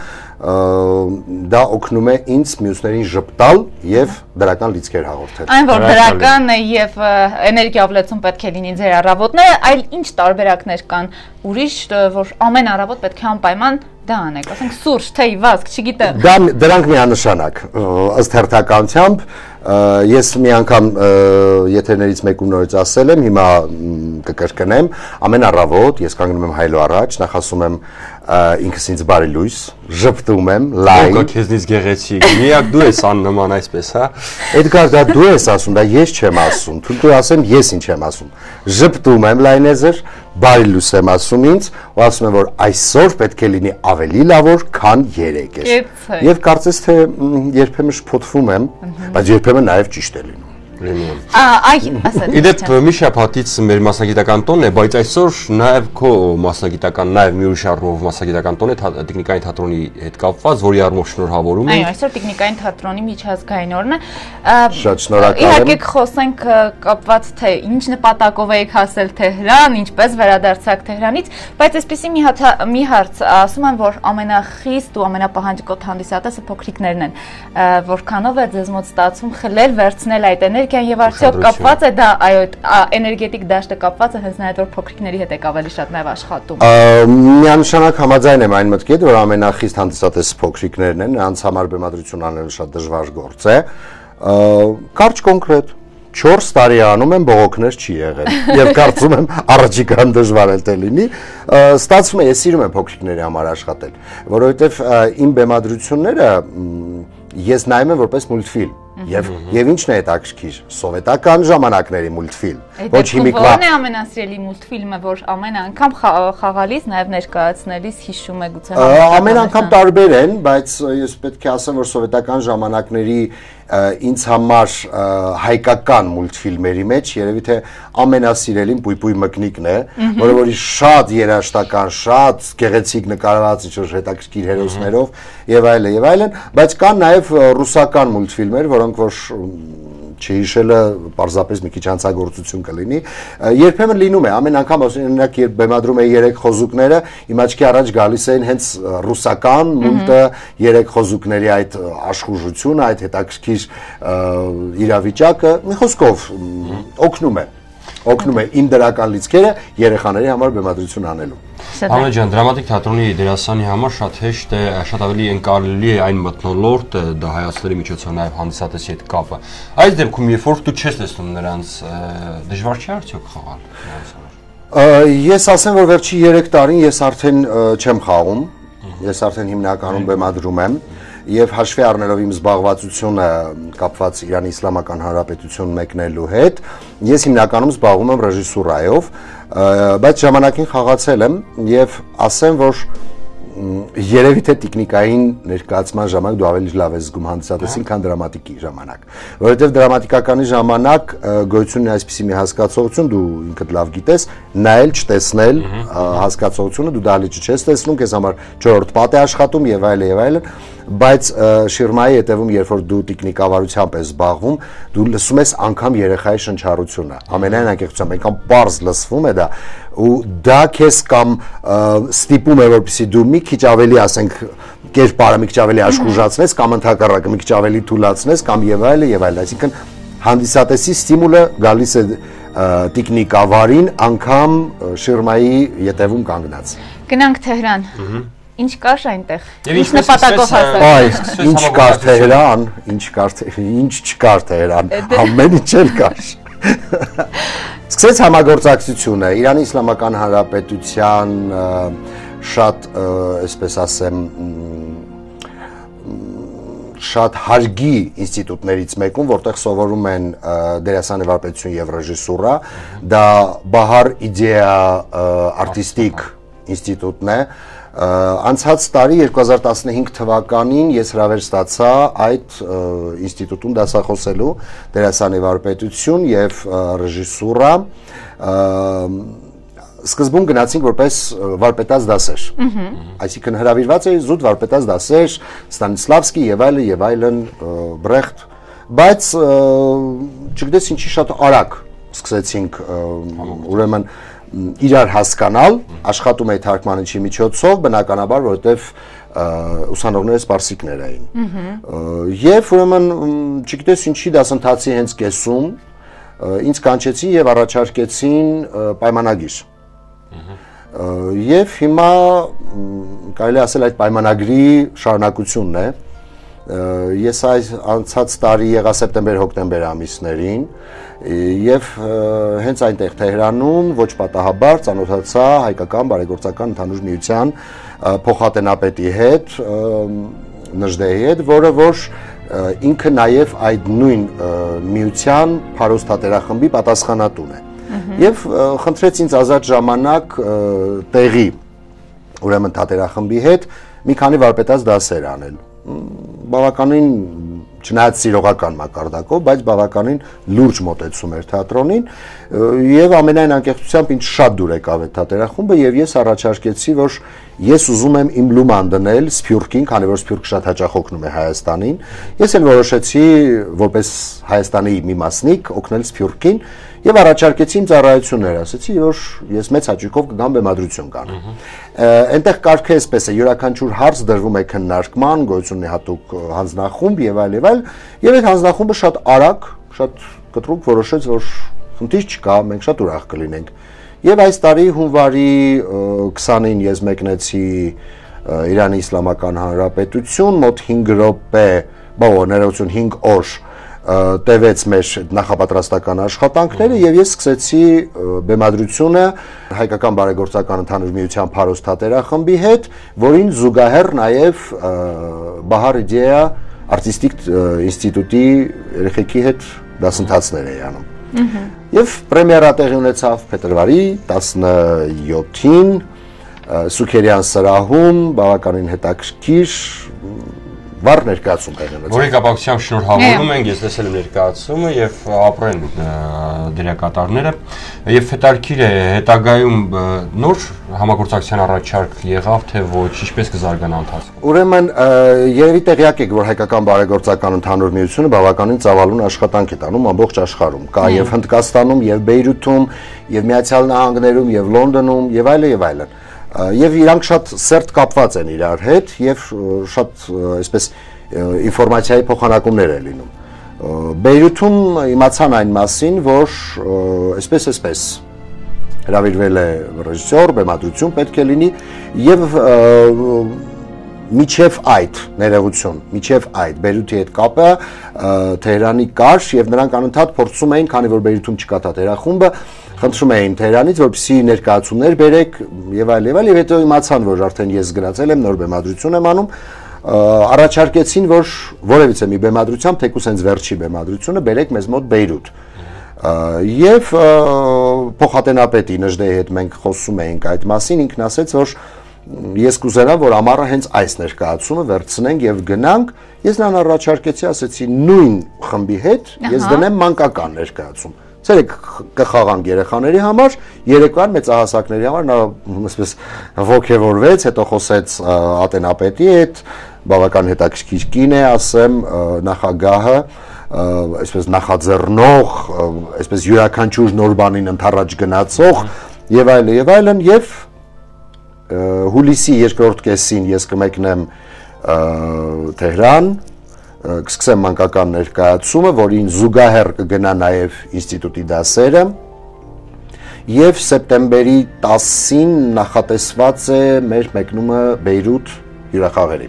դա օգնում է ինձ մյուսներին ժպտալ եւ դրական լիցքեր հաղորդել։ Այն որ դրական եւ էներգիա ավելացում պետք է լինի ձեր առավոտները, այլ ինչ տարբերակներ կան ուրիշ, որ ամեն առավոտ պետք է անպայման դա անեք, ասենք սուրճ, թեյ, վազք, չգիտեմ։ Դա դրանք միանշանակ, ըստ հերթականությամբ, ես մի անգամ եթերներից մեկում նորից ասել եմ, հիմա կկրկնեմ, ամեն առավոտ ես կանգնում եմ հայելու առաջ, նախ ասում եմ ինքս ինձ բարի լույս, ժպտում եմ, լայն։ Ո՞վ կա քեզնից գեղեցիկ։ Միակ դու ես աննման այսպես, հա։ Էդգար, դա դու ես ասում, դա ես չեմ ասում։ Թույլ տուր ասեմ, ես ինչ եմ ասում։ Ժպտում եմ լայնեզր, բարի լույս եմ ասում ինձ, ու ասում եմ, որ այսօր պետք է լինի ավելի լավ օր, քան երեկ։ Եվ կարծես թե երբեմն շփոթվում եմ, բայց երբեմն նաև ճիշտ է լինում։ Այ, ասած։ Իդեպ մի շաբաթից մեր մասնագիտական տոնն է, բայց այսօր նաև քո մասնագիտական, նաև մի ուրիշ առումով մասնագիտական տոն է տեխնիկային թատրոնի հետ կապված, որի առումով շնորհավորում ենք։ Այո, այսօր տեխնիկային թատրոնի միջազգային օրն է։ Շատ շնորհակալ եմ։ Իհարկե խոսենք կապված թե ինչ նպատակով եք հասել Թեհրան, ինչպես վերադարձաք Թեհրանից, բայց այսպեսի մի հատ մի հարց ասում են, որ ամենախիստ ու ամենապահանջկոտ հանդիսատեսը փոքրիկներն են, որքանով է ձեզ մոտ ստացվում խլել, վերցնել այդ էներգիան եւ արդյոք կապված է դա, այո, էներգետիկ դաշտը կապված է հենց նաեւ որ փոքրիկների հետ եք ավելի շատ նաեւ աշխատում։ Միանշանակ համաձայն եմ այն մտքի հետ, որ ամենախիստ հանդիսատեսը փոքրիկներն են, նրանց համար բեմադրություն անելը շատ դժվար գործ է։ Կարճ կոնկրետ չորս տարի անում եմ, բողոքներ չի եղել եւ կարծում եմ առաջիկան դժվար էլ թե լինի։ Ստացվում է, ես սիրում եմ փոքրիկների համար աշխատել, որովհետեւ իմ բեմադրությունները ես նայում եմ որպես մուլտֆիլմ։ Եվ եւ ինչն է հետաքրքիր, սովետական ժամանակների մուլտֆիլմ։ Ոչ հիմիկվա։ Ո՞րն է ամենասիրելի մուլտֆիլմը, որ ամեն անգամ խաղալիս նաև ներկայացնելիս հիշում ե գուցե։ Ամեն անգամ տարբեր են, բայց ես պետք է ասեմ, որ սովետական ժամանակների ինձ համար հայկական մուլտֆիլմերի մեջ երևի թե ամենասիրելին Պույպույ մկնիկն է, որը որի շատ երաժշտական, շատ գեղեցիկ նկարված ինչ-որ հետաքրքիր հերոսներով եւ այլն եւ այլն, բայց կան նաեւ ռուսական մուլտֆիլմեր, որոնք որ չհիշելը պարզապես մի քիչ անցագործություն կլինի, երբեմն լինում է, ամեն անգամ օրինակ երբ բեմադրում է երեք խոզուկները, իմ աչքի առաջ գալիս էին հենց ռուսական մուլտը, երեք խոզուկների այդ աշխուժությունը, այդ հետաքրքիր իրավիճակը, մի խոսքով օգնում է, օգնում է իմ դրական լիցքերը երեխաների համար բեմադրություն անելու։ Ամեն ջան, դրամատիկ թատրոնի դերասանի համար շատ հեշտ է, շատ ավելի ընկալելի է այն մթնոլորտը, դա հայացքների միջոցով նաև հանդիսատեսի հետ կապը։ Այս դեպքում, երբ որ դու չես տեսնում նրանց, դժվար չէ արդյոք խաղալ նրանց համար։ Ես ասեմ, որ վերջի երեք տարին ես արդեն չեմ խաղում, ես արդեն հիմնականում բեմադրում եմ եւ հաշվի առնելով իմ զբաղվածությունը կապված Իրանի Իսլամական Հանրապետություն մեկնելու հետ, ես հիմնականում զբաղվում եմ ռեժիսուրայով, բայց ժամանակին խաղացել եմ եւ ասեմ, որ երևի թե տեխնիկային ներկայացման ժամանակ դու ավելի լավ ես զգում հանդիսատեսին, քան դրամատիկի ժամանակ, որովհետեւ դրամատիկականի ժամանակ գոյություն ունի այսպիսի մի հասկացողություն, դու ինքդ լավ գիտես, նայել, չտեսնել հասկացողությունը, դու դահլիճը չես տեսնում, քեզ համար չորրորդ պատ է աշխատում եւ այլն եւ այլն, բայց շիրմայի հետևում երբ որ դու տեխնիկավարությամբ ես զբաղվում, դու լսում ես անգամ երեխայի շնչառությունը, ամենայն անկեղծությամբ, այնքան պարզ լսվում է դա, ու դա քեզ կամ ստիպում է որպեսզի դու մի քիչ ավելի, ասենք, կերպարը մի քիչ ավելի աշխուժացնես, կամ ընդհակառակը մի քիչ ավելի թուլացնես, կամ եւ այլն եւ այլն, այսինքն հանդիսատեսի ստիմուլը գալիս է տեխնիկավարին անգամ շիրմայի ետևում կանգնած։ Գնանք Թեհրան։ Ինչ կար այնտեղ։ Ինչ նպատակով հասավ։ Այ, ինչ կար Թեհրան, ինչ կար, ինչ չկար Թեհրան, ամեն ինչ էլ կար։ Սկսեց համագործակցությունը Իրանի Իսլամական Հանրապետության շատ, այսպես ասեմ, շատ հարգի ինստիտուտներից մեկում, որտեղ սովորում են դերասանավարպետություն եւ ռեժիսուրա, դա Բահար իդեա արտիստիկ ինստիտուտն է։ Անցած տարի երկու հազար տասնհինգ թվականին ես հրավեր ստացա այդ ինստիտուտում դասախոսելու դերասանավարպետություն եւ ռեժիսուրա, սկզբում գնացինք որպես վարպետաց դասեր, այսինքն հրավիրված էի զուտ վարպետաց դասեր, Ստանիսլավսկի եւ այլն եւ այլն, Բրեխտ, բայց չգիտես ինչի շատ արագ սկսեցինք ուրեմն իրար հասկանալ, աշխատում էի թարգմանիչի միջոցով, բնականաբար, որովհետև ուսանողները սպարսիկներ էին։ Եվ ուրեմն չգիտես ինչի դասընթացի հենց կեսում ինձ կանչեցին եւ առաջարկեցին պայմանագիր։ Եվ հիմա կարելի ասել այդ պայմանագրի շարունակությունն է։ Ես այս անցած տարի եղա սեպտեմբեր-հոկտեմբեր ամիսներին եւ հենց այնտեղ Թեհրանում ոչ պատահաբար ծանոթացա հայկական բարեգործական ընդհանուր միության փոխատենապետի հետ, Նժդեի հետ, որը որ ինքը նաեւ այդ նույն միության Փարոս թատերախմբի պատասխանատուն է։ Եվ խնդրեց ինձ ազատ ժամանակ տեղի ուրեմն թատերախմբի հետ մի քանի վարպետաց դասեր անել։ Բավականին չնայած սիրողական մակարդակով, բայց բավականին լուրջ մոտեցում էր թատրոնին եւ ամենայն անկեղծությամբ ինձ շատ դուր եկավ այդ թատերախումբը եւ ես առաջարկեցի, որ ես ուզում եմ իմ լուման դնել Սփյուռքին, քանի որ Սփյուռքը շատ հաճախ օգնում է Հայաստանին։ Ես էլ որոշեցի որպես Հայաստանի մի մասնիկ օգնել Սփյուռքին եւ առաջարկեցի իմ ծառայությունները, ասացի, որ ես մեծ հաճույքով կգամ բեմադրություն կանեմ։ Այնտեղ կարգը էսպես է, յուրաքանչյուր հարց դրվում է քննարկման, գոյություն ունի հատուկ հանձնախումբ եւ այլ եւ այլ, եւ այդ հանձնախումբը շատ արագ, շատ կտրուկ որոշեց, որ խնդիր չկա, մենք շատ ուրախ կլինենք։ Եվ այս տարի հունվարի քսանին ես մեկնեցի Իրանի Իսլամական Հանրապետություն, մոտ հինգ րոպե, բավական ներողություն հինգ օր տևեց մեր նախապատրաստական աշխատանքները եւ ես սկսեցի բեմադրությունը հայկական բարեգործական ընդհանուր միության Փարոս թատերախմբի հետ, որին զուգահեռ նաեւ Բահար իդեա արտիստիկ ինստիտուտի երեխեքի հետ դասընթացներ էի անում։ Եվ պրեմիերա տեղի ունեցավ փետրվարի տասնյոթին Սուքերյան սրահում, բավականին հետաքրքիր վառ ներկայացում տեղի ունեցավ։ Որի կապակցությամբ շնորհավորում ենք, ես տեսել եմ ներկայացումը եւ ապրեն դերակատարները եւ հետաքրքիր է հետագայում նոր համագործակցության առաջարկ եղավ թե ոչ, ինչպես կզարգանա ընթացքում։ Ուրեմն երևի տեղյակ եք, որ հայկական բարեգործական ընդհանուր միությունը բավականին ծավալուն աշխատանք է տանում ամբողջ աշխարհում։ Կա եւ Հնդկաստանում, եւ Բեյրութում, եւ Միացյալ Նահանգներում, եւ Լոնդոնում, եւ այլն եւ այլն։ Եվ իրանք շատ սերտ կապված են իրար հետ եւ շատ այսպես ինֆորմացիայի փոխանակումներ է լինում։ Բեյրութում իմացան այն մասին, որ այսպես այսպես հրավիրվել է ռեժիսոր, բեմադրություն պետք է լինի եւ միջև այդ ներողություն, միջև այդ Բեյրութի հետ կապը Թեհրանի կար եւ նրանք անընդհատ փորձում էին, քանի որ Բեյրութում չկա թատերախումբը, խնդրում էին Թեհրանից, որպեսզի ներկայացումներ բերեք եւ այլ եւ այլ եւ հետո իմացան, որ արդեն ես գնացել եմ, նոր բեմադրություն եմ անում, առաջարկեցին, որ որևիցե մի բեմադրությամբ, թեկուզ հենց վերջի բեմադրությունը բերեք մեզ մոտ Բեյրութ։ Եվ փոխատենապետի Նժդեի հետ մենք խոսում էինք այդ մասին, ինքն ասեց, որ ես կուզենամ, որ ամառը հենց այս ներկայացումը վերցնենք եւ գնանք, ես նրան առաջարկեցի, ասեցի նույն խմբի հետ ես դնեմ մանկական ներկայացում։ Ցերեկ կխաղանք երեխաների համար, երեկվան մեծահասակների համար, նա այսպես ողջևորվեց, հետո խոսեց ատենապետի հետ, բավական հետաքրքիր կին է, ասեմ, նախագահը, այսպես նախաձեռնող, այսպես յուրաքանչյուր նոր բանին ընթառաջ գնացող եւ այլն եւ այլն եւ հուլիսի երկրորդ կեսին ես կմեկնեմ Թեհրան, կսկսեմ մանկական ներկայացումը, որին զուգահեռ կգնա նաև ինստիտուտի դասերը եւ սեպտեմբերի տասին նախատեսված է մեր մեկնումը Բեյրութ հյուրախաղերի։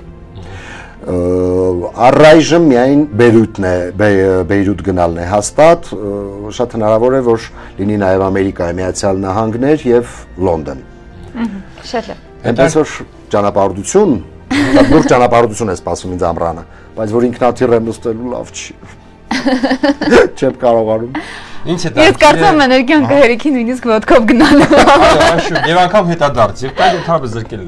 Առայժմ միայն Բեյրութն է, Բեյրութ գնալն է հաստատ, շատ հնարավոր է, որ լինի նաև Ամերիկայի Միացյալ Նահանգներ եւ Լոնդոն։ Շատ լավ։ Այնպես որ ճանապարհորդություն, դուրս ճանապարհորդություն է սպասում ինձ ամռանը, բայց որ ինքնաթիռ եմ նստելու լավ չի։ Չեմ կարողանում։ Ինչ է դա։ Ես կարծում եմ էներգիան կհերիքի նույնիսկ ոտքով գնալու։ Այո, եւ անգամ հետադարձ, եւ դա ընդհանրապես զրկել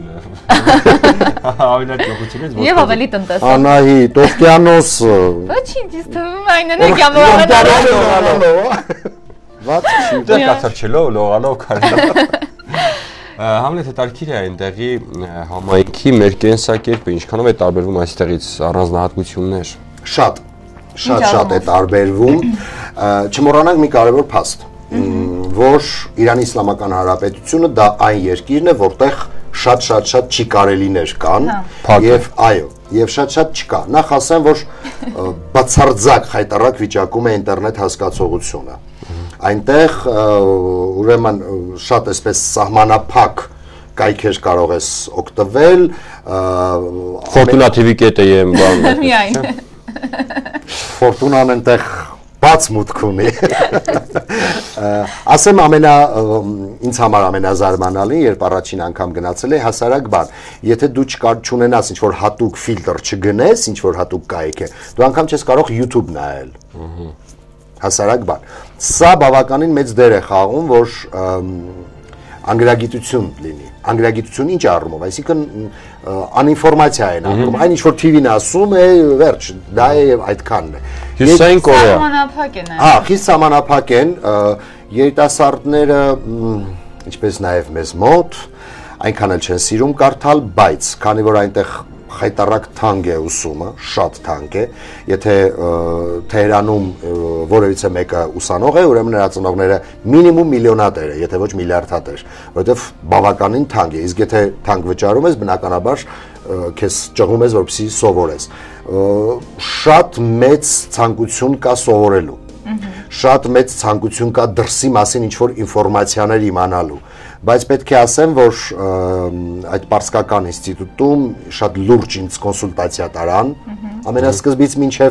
ավելի լոկությունից ոտքով։ Եվ ավելի տնտեսական։ Անահիտ, օվկիանոսը։ Ոչինչ, ես թվում այն էներգիան լողալով։ Ված չի։ Դա կաթարչելով, լողալով կարելի։ Համլետ հետաքրքիր է այնտեղի համայնքի մեր կենսակերպը ինչքանով է տարբերվում այստեղից առանձնահատկություններ։ Շատ, շատ-շատ է տարբերվում։ Չմոռանանք մի կարևոր փաստ, որ Իրանի Իսլամական Հանրապետությունը դա այն երկիրն է, որտեղ շատ-շատ-շատ չի կարելիներ կան, եւ այո, եւ շատ-շատ չկա։ Նախ ասեմ, որ բացարձակ խայտառակ վիճակում է ինտերնետ հասկացողությունը։ Այնտեղ ուրեմն շատ այսպես սահմանափակ կայքեր կարող ես օգտվել, Ֆորտունա թի վի կետը եմ բան։ Միայն։ Ֆորտունան այնտեղ բաց մուտք ունի։ Ասեմ ամենա ինձ համար ամենազարմանալին, երբ առաջին անգամ գնացել էի, հասարակ բան, եթե դու չկար չունենաս ինչ որ հատուկ ֆիլտր չգնես, ինչ որ հատուկ կայք է, դու անգամ չես կարող YouTube նայել։ Հասարակ բան։ Սա բավականին մեծ դեր է խաղում, որ անգրագիտություն լինի։ Անգրագիտություն ինչ առումով, այսինքն անինֆորմացիա են անում, այն ինչ որ թի վին ասում է, վերջ, դա է եւ այդքանն է։ Հյուսային Կորեա։ Սահմանափակ են։ Հա, խիստ սահմանափակ են, երիտասարդները, ինչպես նաեւ մեզ մոտ, այնքան էլ չեն սիրում կարդալ, բայց քանի որ այնտեղ խայտառակ թանկ է ուսումը, շատ թանկ է, եթե Թեհրանում որևիցե մեկը ուսանող է, ուրեմն նրա ծնողները մինիմում միլիոնատեր է, եթե ոչ միլիարդատեր, որովհետև բավականին թանկ է, իսկ եթե թանկ վճարում ես, բնականաբար քեզ ճղում ես, որպեսզի սովորես։ Շատ մեծ ցանկություն կա սովորելու, շատ մեծ ցանկություն կա դրսի մասին ինչ-որ ինֆորմացիաներ իմանալու, բայց պետք է ասեմ, որ այդ պարսկական ինստիտուտում շատ լուրջ ինձ կոնսուլտացիա տարան, ամենասկզբից մինչև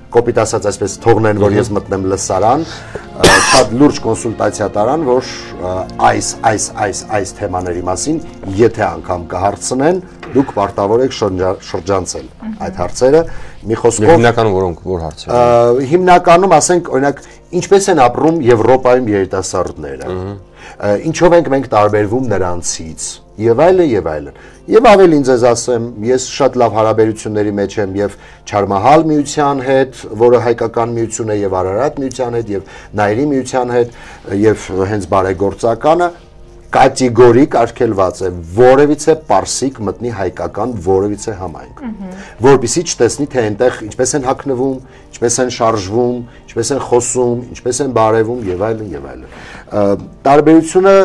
կոպիտ ասած այսպես թողնեն, որ ես մտնեմ լսարան, շատ լուրջ կոնսուլտացիա տարան, որ այս, այս, այս, այս թեմաների մասին, եթե անգամ կհարցնեն, դուք պարտավոր եք շրջանցել այդ հարցերը, մի խոսքով հիմնականում որոնք որ հարցեր։ Հիմնականում ասենք, օրինակ, ինչպես են ապրում Եվրոպայում երիտասարդները, ինչով ենք մենք տարբերվում նրանցից, եւ այլն եւ այլն։ Եվ ավելին ձեզ ասեմ, ես շատ լավ հարաբերությունների մեջ եմ եւ Չարմահալ միության հետ, որը հայկական միություն է, եւ Արարատ միության հետ, եւ Նայիրի միության հետ, եւ հենց բարեգործականը կատեգորիկ արգելված է որևիցե պարսիկ մտնի հայկական որևիցե համայնք, որպեսզի չտեսնի թե այնտեղ ինչպես են հագնվում, ինչպես են շարժվում, ինչպես են խոսում, ինչպես են բարևում եւ այլն եւ այլն։ Տարբերությունը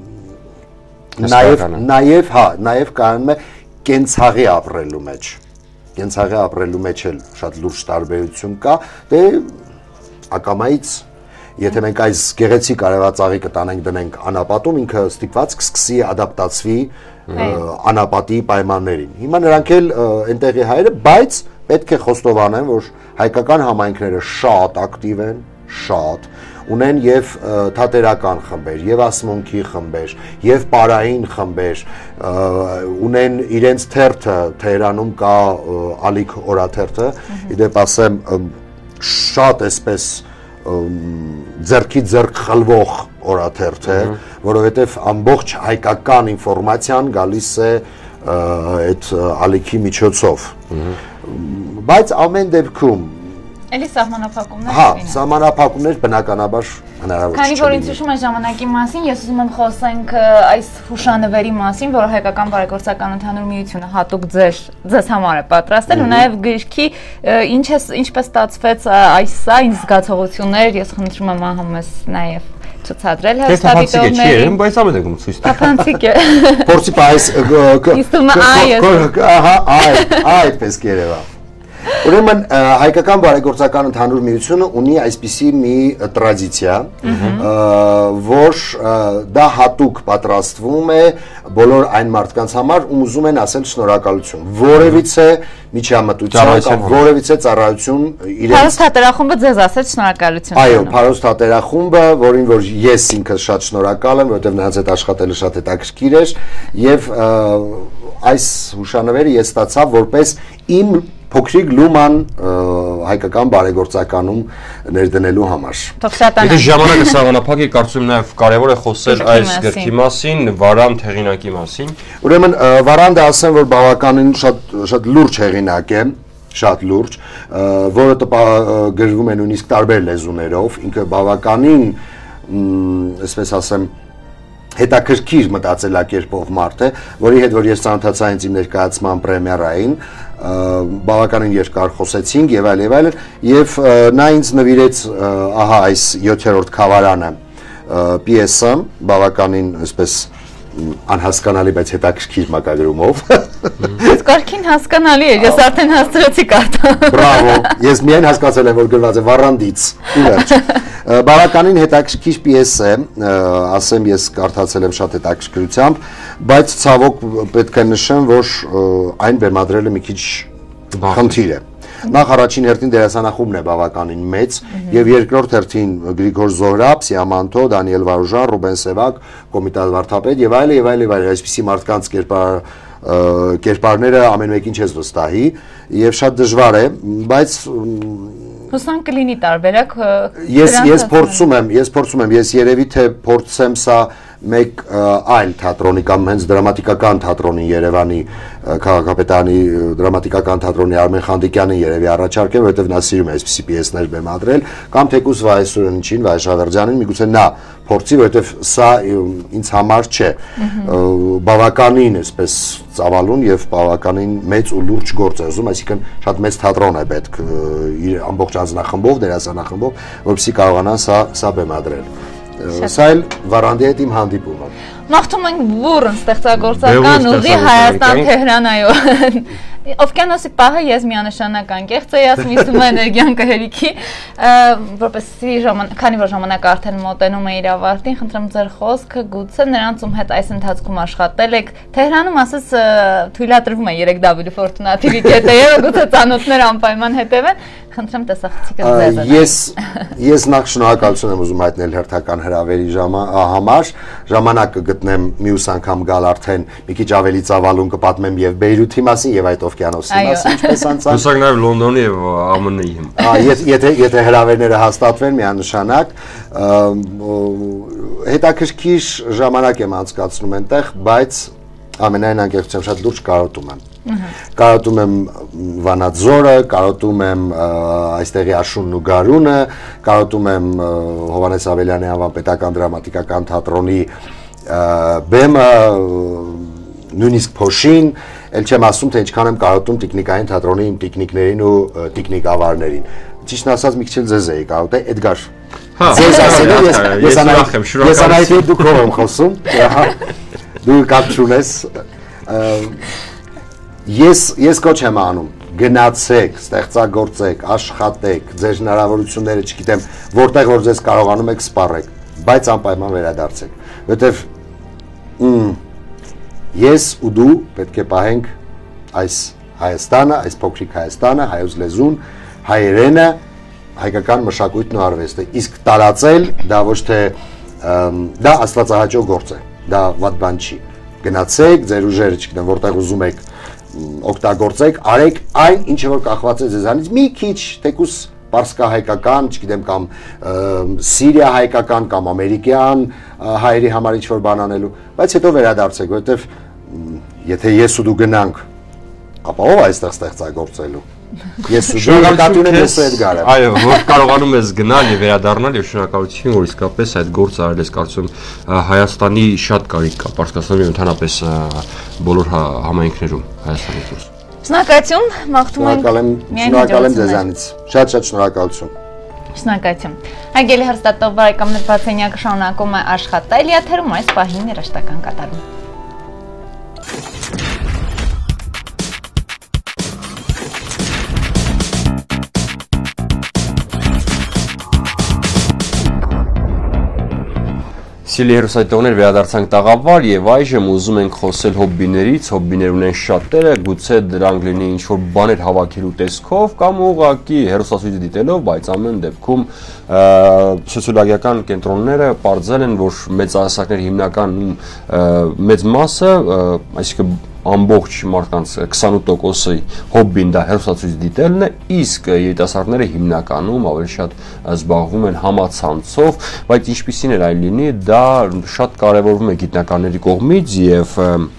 Նաև նաև հա նաև կայանում է կենցաղի ապրելու մեջ կենցաղի ապրելու մեջ էլ շատ լուրջ տարբերություն կա դե ակամայից եթե մենք այս գեղեցիկ արևածաղիկը տանենք դնենք անապատում ինքը ստիպված կսկսի ադապտացվի անապատի պայմաններին հիմա նրանք էլ այնտեղի հայերը բայց պետք է խոստովանեն որ հայկական համայնքները շատ ակտիվ են շատ ունեն եւ թատերական խմբեր, եւ ասմունքի խմբեր, եւ պարային խմբեր, ունեն իրենց թերթը, Թեհրանում կա Ալիք օրաթերթը, իդեպ ասեմ շատ այսպես ձերքի ձերք խլվող օրաթերթ է, որովհետեւ ամբողջ հայկական ինֆորմացիան գալիս է այդ Ալիքի միջոցով։ Բայց ամեն դեպքում Էլի սահմանափակումներ Հա, սահմանափակումներ բնականաբար հնարավոր չէ։ Քանի որ ինձ հուշում է ժամանակի մասին, ես ուզում եմ խոսենք այս հուշանվերի մասին, որ հայկական բարեգործական ընդհանուր միությունը հատուկ ձեր ձեզ համար է պատրաստել ու նաև գրքի ինչ է ինչպես ստացվեց այս սա ինձ զգացողություններ, ես խնդրում եմ ահամես նաև ցուցադրել հերթադիտողներին, բայց ամեն դեպքում ցույց տա։ Թափանցիկ է։ Փորձի այս Իստում այ ահա այդ այդպես կերևա։ Ուրեմն հայկական բարեգործական ընդհանուր միությունը ունի այսպիսի մի տրադիցիա, որ դա հատուկ պատրաստվում է բոլոր այն մարդկանց համար, ում ուզում են ասել շնորհակալություն։ Որևիցե միջամտության կամ որևիցե ծառայություն իրենց Փարոս թատերախումբը ձեզ ասեց շնորհակալություն։ Այո, Փարոս թատերախումբը, որին որ ես ինքս շատ շնորհակալ եմ, որովհետև նրանց հետ աշխատելը շատ հետաքրքիր էր, եւ այս հուշանվերը ես ստացա որպես իմ փոքրիկ լուման հայկական բարեգործականում ներդնելու համար։ Եթե ժամանակը սահմանափակ է, կարծում եմ նաև կարևոր է խոսել այս գրքի մասին, Վարանդ հեղինակի մասին։ Ուրեմն Վարանդը ասեմ, որ բավականին շատ շատ լուրջ հեղինակ է, շատ լուրջ, որը գրվում է նույնիսկ տարբեր լեզուներով, ինքը բավականին, այսպես ասեմ, հետաքրքիր մտածելակերպով մարդ է, որի հետ որ ես ծանոթացա հենց իմ ներկայացման պրեմիերային, բավականին երկար խոսեցինք եւ այլ եւ այլ եւ նա ինձ նվիրեց ահա այս յոթերորդ խավարանը պիեսը բավականին այսպես անհասկանալի բայց հետաքրքիր մակագրումով Իսկ կարքին հասկանալի է, ես արդեն հասցրեցի կարդալ։ Բրավո, ես միայն հասկացել եմ որ գրված է Վարանդից ու վերջ Բավականին հետաքրքիր պիես է, ասեմ ես կարդացել եմ շատ հետաքրքրությամբ, բայց ցավոք պետք է նշեմ, որ այն բեմադրելը մի քիչ խնդիր է։ Նախ առաջին հերթին դերասանախումբն է բավականին մեծ եւ երկրորդ հերթին Գրիգոր Զոհրաբ, Սիամանթո, Դանիել Վարուժան, Ռուբեն Սևակ, Կոմիտատ Վարդապետ եւ այլ եւ այլ եւ այլ այսպիսի մարդկանց կերպար կերպարները ամեն մեկին չես վստահի եւ շատ դժվար է, բայց Հուսանք կլինի տարբերակ Ես ես փորձում եմ, ես փորձում եմ, ես երևի թե փորձեմ սա մեկ այլ թատրոնի կամ հենց դրամատիկական թատրոնի Երևանի քաղաքապետարանի դրամատիկական թատրոնի Արմեն Խանդիկյանին երևի առաջարկեմ, որովհետև նա սիրում է այսպիսի պիեսներ բեմադրել, կամ թեկուզ Վայեսուրենիչին, Վայեշավերդյանին, միգուցե նա փորձի, որովհետև սա ինձ համար չէ։ Բավականին այսպես ծավալուն եւ բավականին մեծ ու լուրջ գործ է ուզում, այսինքն շատ մեծ թատրոն է պետք իր ամբողջ անձնախմբով, դերասանախմբով, որպեսզի կարողանան սա սա բեմադրել։ Սա էլ Վարանդի հետ իմ հանդիպումը։ Մաղթում ենք բուրըն ստեղծագործական ուղի Հայաստան Թեհրան այո։ Օվկիանոսի պահը ես միանշանական կեղծ էի ասում իստում էներգիան կհերիքի, որպեսզի քանի որ ժամանակը արդեն մոտենում է իր ավարտին, խնդրեմ ձեր խոսքը գուցե նրանց ում հետ այս ընթացքում աշխատել եք Թեհրանում ասես թույլատրվում է երեք W Fortunativity հետևը, գուցե ծանոթներ անպայման հետևեն, Խնդրեմ տեսախցիկը ձեզ։ Ես ես նախ շնորհակալություն եմ ուզում հայտնել հերթական հրավերի համար, ժամանակ կգտնեմ մյուս անգամ գալ արդեն մի քիչ ավելի ծավալուն կպատմեմ եւ Բեյրութի մասին եւ այդ օվկիանոսի մասին, ինչպես անցան։ Հուսակ նաեւ Լոնդոնի եւ ԱՄՆ-ի։ Եթե եթե հրավերները հաստատվեն միանշանակ, հետաքրքիր ժամանակ եմ անցկացնում այնտեղ, բայց ամենայն անկեղծությամբ շատ լուրջ կարոտում եմ։ Կարոտում եմ Վանաձորը, կարոտում եմ այստեղի Աշունն ու Գարունը, կարոտում եմ Հովհաննես Ավելյանի անվան պետական դրամատիկական թատրոնի բեմը, նույնիսկ Փոշին, ել չեմ ասում, թե ինչքան եմ կարոտում տիկնիկային թատրոնի իմ տիկնիկներին ու տիկնիկավարներին։ Ճիշտն ասած մի քիչ էլ ձեզ էի կարոտել, Էդգար։ Ձեզ ասելու ես ես անայթի դուք ով եմ խոսում։ Դու կապ չունես։ Ես ես կոչ եմ անում, գնացեք, ստեղծագործեք, աշխատեք, ձեր հնարավորությունները, չգիտեմ, որտեղ որ ձեզ կարողանում եք սպառեք, բայց անպայման վերադարձեք, որովհետև ես ու դու պետք է պահենք այս Հայաստանը, այս փոքրիկ Հայաստանը, հայոց լեզուն, հայերենը, հայկական մշակույթն ու արվեստը, իսկ տարածել դա ոչ թե դա աստվածահաճո գործ է, դա վատ բան չի, գնացեք, ձեր ուժերը, չգիտեմ, որտեղ ուզում եք օգտագործեք, արեք այն, ինչը որ կախված է ձեզանից, մի քիչ թեկուս պարսկա հայկական, չգիտեմ, կամ Սիրիա հայկական, կամ ամերիկյան հայերի համար ինչ-որ բան անելու, բայց հետո վերադարձեք, որովհետև եթե ես ու դու գնանք, ապա ով այստեղ ստեղծագործելու։ Ես ու դու նկատում եմ ես Էդգարը։ Այո, որ կարողանում ես գնալ եւ վերադառնալ եւ շնորհակալություն, որ իսկապես այդ գործը արել ես, կարծում Հայաստանի շատ կարիք կա, Պարսկաստանում եւ ընդհանրապես բոլոր համայնքներում Հայաստանի դուրս։ Շնորհակալություն, մաղթում ենք։ Շնորհակալ եմ ձեզանից։ Շատ-շատ շնորհակալություն։ Շնորհակալություն։ Հարգելի հեռուստատող բարեկամներ, Բացենյակը շարունակում է աշխատել եթերում, այս պահին երաժշտական կատարում։ Սիրելի հեռուստատողներ, վերադարձանք տաղավար եւ այժմ ուզում ենք խոսել հոբբիներից, հոբբիներ ունեն շատերը, գուցե դրանք լինի ինչ-որ բաներ հավաքելու տեսքով կամ ուղղակի հեռուստացույց դիտելով, բայց ամեն դեպքում սոցիոլոգիական կենտրոնները պարզել են, որ մեծահասակների հիմնական մեծ մասը, այսինքն ամբողջ մարդկանց քսանութ տոկոսի հոբբին դա հեռուստացույց դիտելն է, իսկ երիտասարդները հիմնականում ավելի շատ զբաղվում են համացանցով, բայց ինչպիսին էր այն լինի, դա շատ կարևորվում է գիտնականների կողմից եւ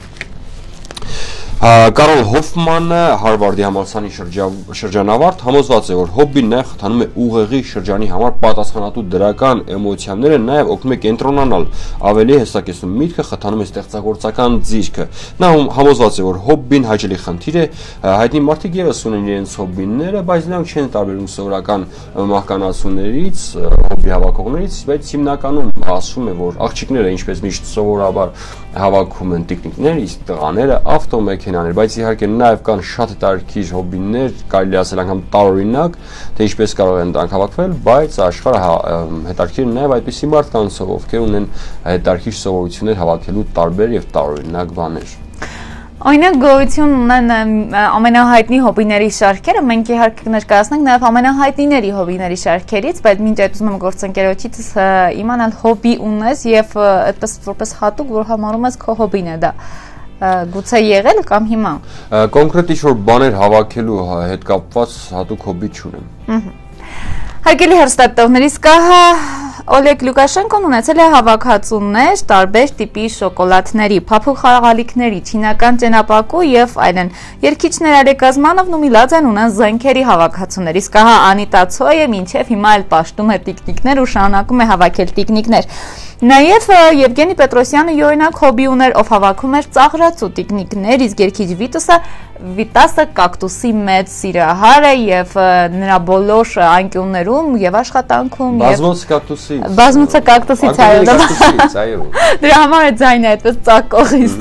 Կարլ Հոֆմանը Հարվարդի համալսարանի շրջանավարտ համոզված է, որ հոբբին նաև խթանում է ուղեղի շրջանի համար պատասխանատու դրական էմոցիաները, նաև օգնում է կենտրոնանալ, ավելի հստակեցնում միտքը, խթանում է ստեղծագործական ձիրքը։ Նա համոզված է, որ հոբբին հաճելի խնդիր է, հայտնի մարդիկ ևս ունեն իրենց հոբբիները, բայց նրանք չեն տարբերվում սովորական մահկանացուներից, հոբբի հավաքողներից, բայց հիմնականում ասում է, որ աղջիկները ինչպես միշտ սովորաբար հավաքում են տիկնիկներ, իսկ տղաները ավտոմեքենաներ, բայց իհարկե նաև կան շատ հետաքրքիր հոբբիներ, կարելի ասել անգամ տարօրինակ, թե ինչպես կարող են դրանք հավաքվել, բայց աշխարհը հետաքրքիր նաև այդպիսի մարդկանց, ովքեր ունեն հետաքրքիր սովորություններ հավաքելու տարբեր եւ տարօրինակ բաներ։ Օրինակ գոյություն ունեն ամենահայտնի հոբիների շարքերը, մենք իհարկե ներկայացնենք նաև ամենահայտնիների հոբիների շարքերից, բայց մինչ այդ ուզում եմ գործընկերոջից իմանալ հոբի ունես եւ այդպես որպես հատուկ, որ համարում ես քո հոբին է դա։ Գուցե եղել կամ հիմա։ Կոնկրետ ինչ-որ բաներ հավաքելու հետ կապված հատուկ հոբի չունեմ։ Հարգելի հեռուստատողներ, իսկ Օլեգ Լուկաշենկոն ունեցել է հավաքածուներ տարբեր տիպի շոկոլադների, փափուկ խաղալիքների, չինական ճենապակու եւ այլն։ Երգիչներ Олег Ազմանովն ու Միլաձեն ունեն զենքերի հավաքածուներ, իսկ ահա Անիտա Ցոյը մինչեւ հիմա էլ պաշտում է տիկնիկներ ու շարունակում է հավաքել տիկնիկներ։ Նաև Եվգենի Պետրոսյանը յուրօրինակ հոբի ուներ, ով հավաքում էր ծաղրացու տիկնիկներ, իսկ երգիչ Վիտոսը Վիտասը կակտուսի մեծ սիրահար է եւ նրա բոլոր անկյուններում եւ աշխատանքում եւ բազմոցը կակտուսի բազմոցը կակտուսից այո դրա համար է ձայնը այդպես ծակողից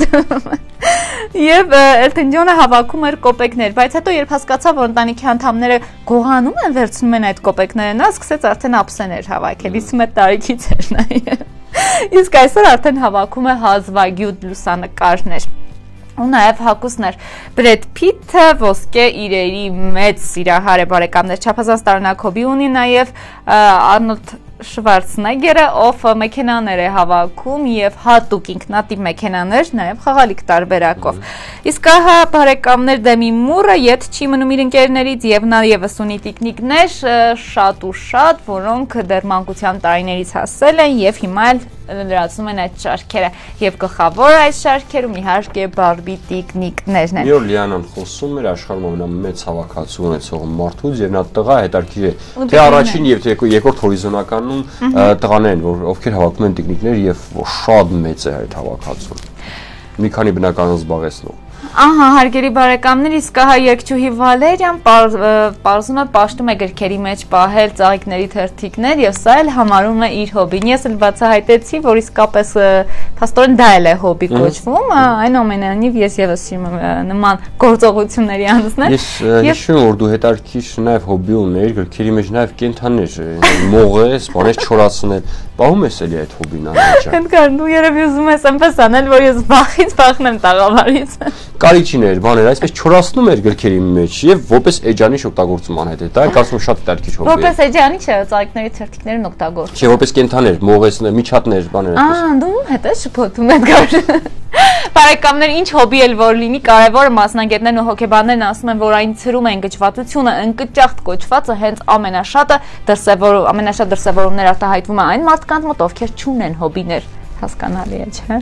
Եվ Էլթոն Ջոնը հավաքում էր կոպեկներ, բայց հետո երբ հասկացավ, որ ընտանիքի անդամները գողանում են, վերցնում են այդ կոպեկները, նա սկսեց արդեն ափսեներ հավաքել, հիսունմեկ տարեկից էր նա։ Իսկ այսօր արդեն հավաքում է հազվագյուտ լուսանկարներ։ ու նաև հակուսն էր Բրեդ Փիթը, ոսկե իրերի մեծ սիրահար է բարեկամներ, չափազանց տարօրինակ հոբի ունի նաև Արնոլդ Շվարցնեգերը, ով մեքենաներ է հավաքում եւ հատուկ ինքնատիպ մեքենաներ, նաեւ խաղալիք տարբերակով։ Իսկ ահա բարեկամներ Դեմի Մուրը ետ չի մնում իր ընկերներից եւ նա եւս ունի տիկնիկներ շատ ու շատ, որոնք դեռ մանկության տարիներից հասել են եւ հիմա էլ լրացնում են այդ շարքերը եւ գլխավոր այս շարքերում իհարկե Բարբի տիկնիկներն են։ Մի օր Լիանան խոսում էր աշխարհում ամենամեծ հավաքածու ունեցող մարդուց եւ նա տղա հետարքիր է թե առաջին եւ թե երկրորդ հորիզոնականում տղաներն որ ովքեր հավաքում են տիկնիկներ եւ շատ մեծ է այդ հավաքածուն։ Մի քանի բնական զբաղեցնող։ Ահա հարգելի բարեկամներ, իսկ ահա երգչուհի Վալերիան պարզում է պաշտում է գրքերի մեջ պահել ծաղիկների թերթիկներ եւ սա էլ համարում է իր հոբին։ Ես էլ բացահայտեցի, որ իսկապես փաստորեն դա էլ է հոբի կոչվում, այնուամենայնիվ ես եւս սիրում եմ նման գործողությունների անցնել։ Ես հիշում եմ, որ դու հետարքիր նաեւ հոբի ուներ, գրքերի մեջ նաեւ կենթաներ, մողես, բաներ չորացնել։ Պահում ես էլի այդ հոբին անհաճ։ Քնկար, դու երևի ուզում ես այնպես անել, որ ես վախից վախնեմ տաղավարից։ Կարիճիներ, բաներ, այսպես չորացնում էր գրքերի մեջ եւ որպես էջանիշ օգտագործում անհետ է։ Դա կարծում եմ շատ դարքի հոբի է։ Որպես էջանիշ է, ծաղիկների թերթիկներն օգտագործում։ Չէ, որպես կենթաներ, մողեսներ, միջատներ, բաներ այսպես։ Ահա, դու հետ ես շփոթում Էդգար։ Բարեկամներ, ինչ հոբի էլ որ լինի, կարևորը մասնագետներն ու հոգեբաններն ասում են, որ այն ցրում է ընկճվածությունը, ընկճախտ կոչվածը հենց ամենաշատը դրսևորում, ամենաշատ դրսևորումներ արտահայտվում է այն մարդկանց մոտ, ովքեր չունեն հոբիներ, հասկանալի է, չէ՞։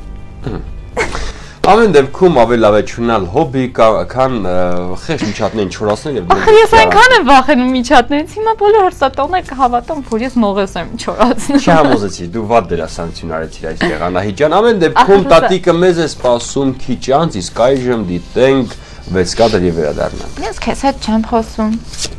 Ամեն դեպքում ավելի լավ է չունենալ հոբի, քան խեղճ միջատներին չորացնել եւ դրանք։ Ես այնքան եմ վախենում միջատներից, հիմա բոլոր հրստատողները կհավատան, որ ես մողես եմ չորացնում։ Չհամոզեցի, դու վատ դերասանություն արեցիր այստեղ Անահիջան։ Ամեն դեպքում տատիկը մեզ է սպասում քիչ անց, իսկ այժմ դիտենք վեց կադր եւ վերադառնանք։ Ես քեզ հետ չեմ խոսում։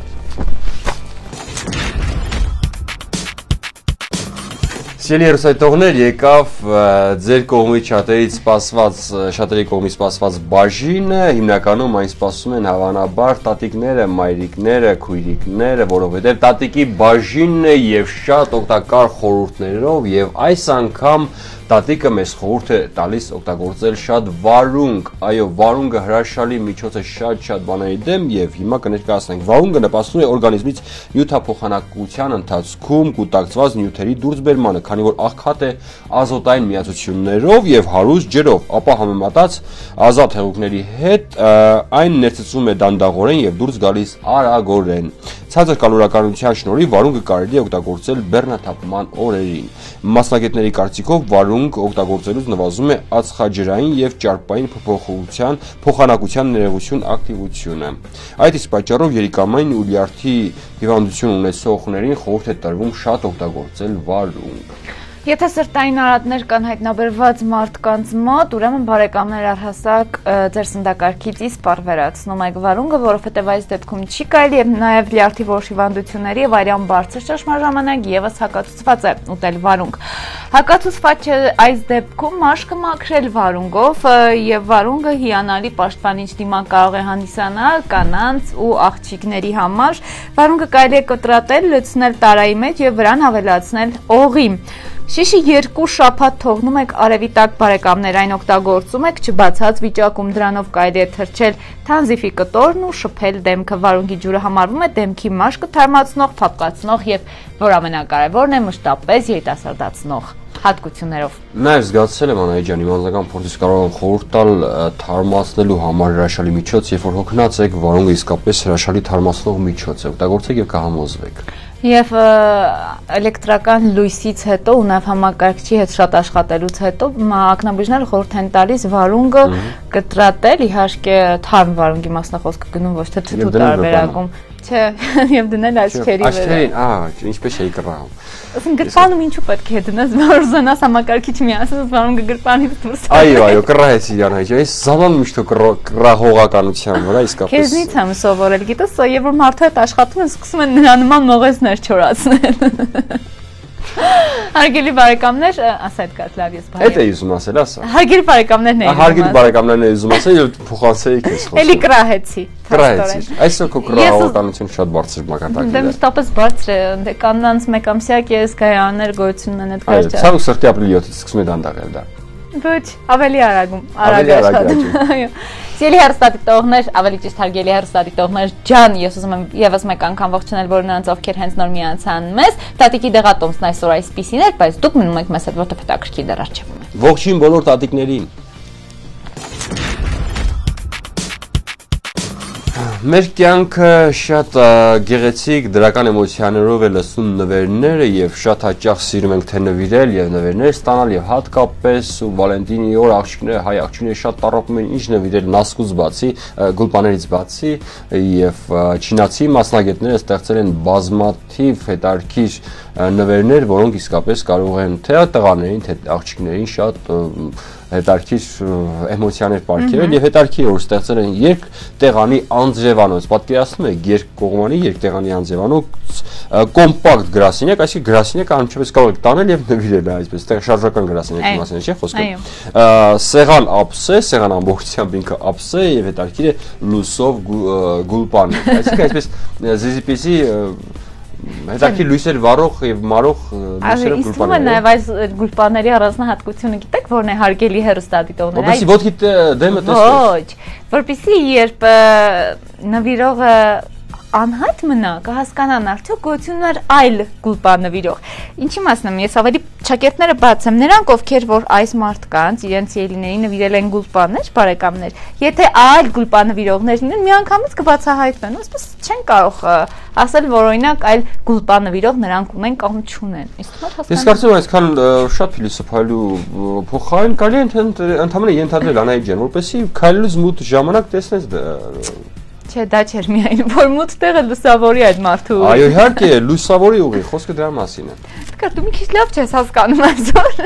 Սիրելի հեռուստատողներ, եկավ ձեր կողմից շատերից սպասված, շատերի կողմից սպասված բաժինը, հիմնականում այն սպասում են հավանաբար տատիկները, մայրիկները, քույրիկները, որովհետև տատիկի բաժինն է եւ շատ օգտակար խորհուրդներով եւ այս անգամ տատիկը մեզ խորհուրդ է տալիս օգտագործել շատ վարունգ, այո, վարունգը հրաշալի միջոց է շատ-շատ բաների դեմ եւ հիմա կներկայացնենք։ Վարունգը նպաստում է օրգանիզմից նյութափոխանակության ընթացքում կուտակված նյութերի դուրսբերմանը, քանի որ աղքատ է ազոտային միացություններով եւ հարուստ ջրով, ապա համեմատած ազատ հեղուկների հետ այն ներծծում է դանդաղորեն եւ դուրս գալիս արագորեն։ Ցածր կալորականության շնորհիվ վարունգը կարելի է օգտագործել բեռնաթափման օրերին։ Մասնագետների կարծիքով վարունգ օգտագործելուց նվազում է ածխաջրային եւ ճարպային փոփոխության փոխանակության ներողություն ակտիվությունը։ Այդ իսկ պատճառով երիկամային ու լյարդի հիվանդություն ունեցողներին խորհուրդ է տրվում շատ օգտագործել վարունգ։ Եթե սրտային արատներ կան հայտնաբերված մարդկանց մոտ, ուրեմն բարեկամներ առհասարակ ձեր սննդակարգից իսպառ վերացնում եք վարունգը, որովհետև այս դեպքում չի կարելի եւ նաեւ լյարդի որոշ հիվանդությունների եւ արյան բարձր ճշմարժամանակ եւս հակացուցված է ուտել վարունգ։ Հակացուցված չէ այս դեպքում մաշկը մաքրել վարունգով եւ վարունգը հիանալի պաշտպանիչ դիմակ կարող է հանդիսանալ կանանց ու աղջիկների համար։ Վարունգը կարելի է կտրատել, լցնել տարայի մեջ եւ վրան ավելացնել օղի։ Շիշի երկու շաբաթ թողնում եք արևի տակ բարեկամներ, այն օգտագործում եք չբացած վիճակում, դրանով կարելի է թրջել թանզիֆի կտորն ու շփել դեմքը։ Վարունգի ջուրը համարվում է դեմքի մաշկը թարմացնող, փափկացնող եւ որ ամենակարևորն է մշտապես երիտասարդացնող հատկություններով։ Նաև զգացել եմ Անահիջան, իմանալական փորձից կարող եմ խորհուրդ տալ թարմացնելու համար հրաշալի միջոց, երբ որ հոգնած եք, վարունգը իսկապես հրաշալի թարմացնող միջոց է, օգտագործեք եւ կհամոզվեք։ Եվ էլեկտրական լույսից հետո ու նաև համակարգչի հետ շատ աշխատելուց հետո ակնաբույժները խորհուրդ են տալիս վարունգը կտրատել, իհարկե թարմ վարունգի մասնախոսքը գնում ոչ թե թթու տարբերակում, չէ, եւ դնել աչքերի վրա։ Աչքերին, ահա, ինչպես էի կռահում։ Ասում գրպանում ինչու պետք է դնես, որ զանաս համակարգիչ միացած վարունգը գրպանից դուրս։ Այո, այո, կռահեցի Անահիջան, այս զանան միշտ կռահողականության վրա իսկապես։ Քեզնից եմ սովորել, գիտես, եւ որ մարդու հետ աշխատում են, սկսում են նրա նման մողեսներ չորացնել։ Հարգելի բարեկամներ, ասա այդ կատ լավ ես բարի։ Էդ էի ուզում ասել, ասա։ Հարգելի բարեկամներն էին։ Հարգելի բարեկամներն էի ուզում ասել, եւ փոխանցեի քեզ խոսքը։ Էլի կռահեցի։ Կռահեցի։ Այսօր քո կռահողականություն շատ բարձր մակարդակի է։ Դե մշտապես բարձր է, դե կանանց մեկամսյա կես գայաններ գոյություն ունեն այդ կարճ։ Այո, ցավ սրտի ապրիլի յոթից սկսում է դանդաղել դա։ Ոչ, ավելի արագում, Ավելի արագ արագ աշխատում։ Այո։ Սիրելի հեռուստադիտողներ, ավելի ճիշտ հարգելի հեռուստադիտողներ, ջան, ես ուզում եմ եւս մեկ անգամ ողջունել բոլոր նրանց, ովքեր հենց նոր միացան մեզ։ Տատիկի դեղատոմսն այսօր այսպիսին էր, բայց դուք մնում եք մեզ հետ, որտեղ հետաքրքիր դեռ արժևում է։ Ողջույն բոլոր տատիկներին։ Մեր կյանքը շատ գեղեցիկ դրական էմոցիաներով է լցնում նվերները եւ շատ հաճախ սիրում ենք թե նվիրել եւ նվերներ ստանալ եւ հատկապես Վալենտինի օր աղջիկները հայ աղջիկները շատ տարապում են ինչ նվիրել նասկուց բացի, գուլպաներից բացի եւ չինացի մասնագետները ստեղծել են բազմաթիվ հետարքիր նվերներ, որոնք իսկապես կարող են թե տղաներին, թե աղջիկներին շատ հետարքիր էմոցիաներ պարգևել եւ հետարքիր որ ստեղծել են երկտեղանի անձրևանոց, պատկերացնում եք երկկողմանի երկտեղանի անձրևանոց կոմպակտ գրասենյակ, այսինքն գրասենյակը անմիջապես կարող եք տանել եւ նվիրել այսպես, այդտեղ շարժական գրասենյակի մասին չէ խոսքը։ Սեղան ափսե, սեղան ամբողջությամբ ինքը ափսե եւ հետարքիր է լուսով գուլպան, այսինքն այսպես զիզիպիսի հետաքրքիր լույսեր վառող եւ մարող լույսերով գուլպաներ։ Իսկ նաեւ այս գուլպաների առանձնահատկությունը գիտեք որն է հարգելի հեռուստադիտողներ։ Որպեսզի ոտքի դեմը տեսնեք։ Ոչ, որպեսզի երբ նվիրողը անհայտ մնա, կհասկանան արդյոք գոյություն ուներ այլ գուլպան նվիրող։ Ինչի մասն եմ, ես ավելի ճակերտները բաց եմ, նրանք ովքեր որ այս մարդկանց իրենց ելիներին նվիրել են գուլպաններ, բարեկամներ, եթե այլ գուլպան նվիրողներ լինեն, միանգամից կբացահայտվեն, ոսպես չեն կարող ասել, որ օրինակ այլ գուլպան նվիրող նրանք ունեն կամ չունեն։ Ես կարծում եմ այսքան շատ փիլիսոփայելու փոխարեն կարելի է ընդհանրապես ենթադրել Անահիտ ջան, որպեսզի քայլելուց մոտ ժամանակ տեսնես Չէ, դա չէր միայն, որ մութ տեղը լուսավորի այդ մարդու։ Այո, իհարկե, լուսավորի ուղի, խոսքը դրա մասին է։ Դուք դու մի քիչ լավ չես հասկանում այսօր։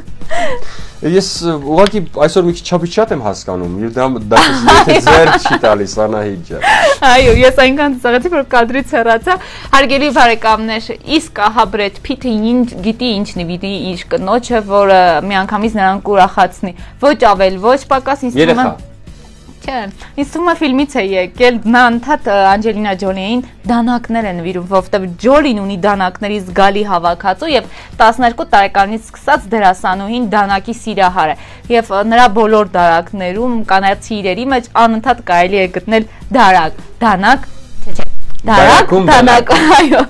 Ես ուղղակի այսօր մի քիչ չափից շատ եմ հասկանում, եւ դա դա եթե ձեր չի տալիս Անահիտ ջան։ Այո, ես այնքան ծաղացի, որ կադրից հեռացա։ Հարգելի բարեկամներ, իսկ ահա Բրեդ Փիթը ինչ գիտի ինչ նվիրի իր կնոջը, որը միանգամից նրան կուրախացնի։ Ոչ ավել, ոչ պակաս ինձ թվում է։ Չէ, ինձ թվում է ֆիլմից է եկել, նա ընդհանրապես Անջելինա Ջոլիին դանակներ է նվիրում, որովհետև Ջոլին ունի դանակների զգալի հավաքածու եւ տասներկու տարեկանից սկսած դերասանուհին դանակի սիրահար է եւ նրա բոլոր դարակներում կանացի իրերի մեջ անընդհատ կարելի է գտնել դարակ, դանակ, չէ, չէ, դարակ, դանակ, այո։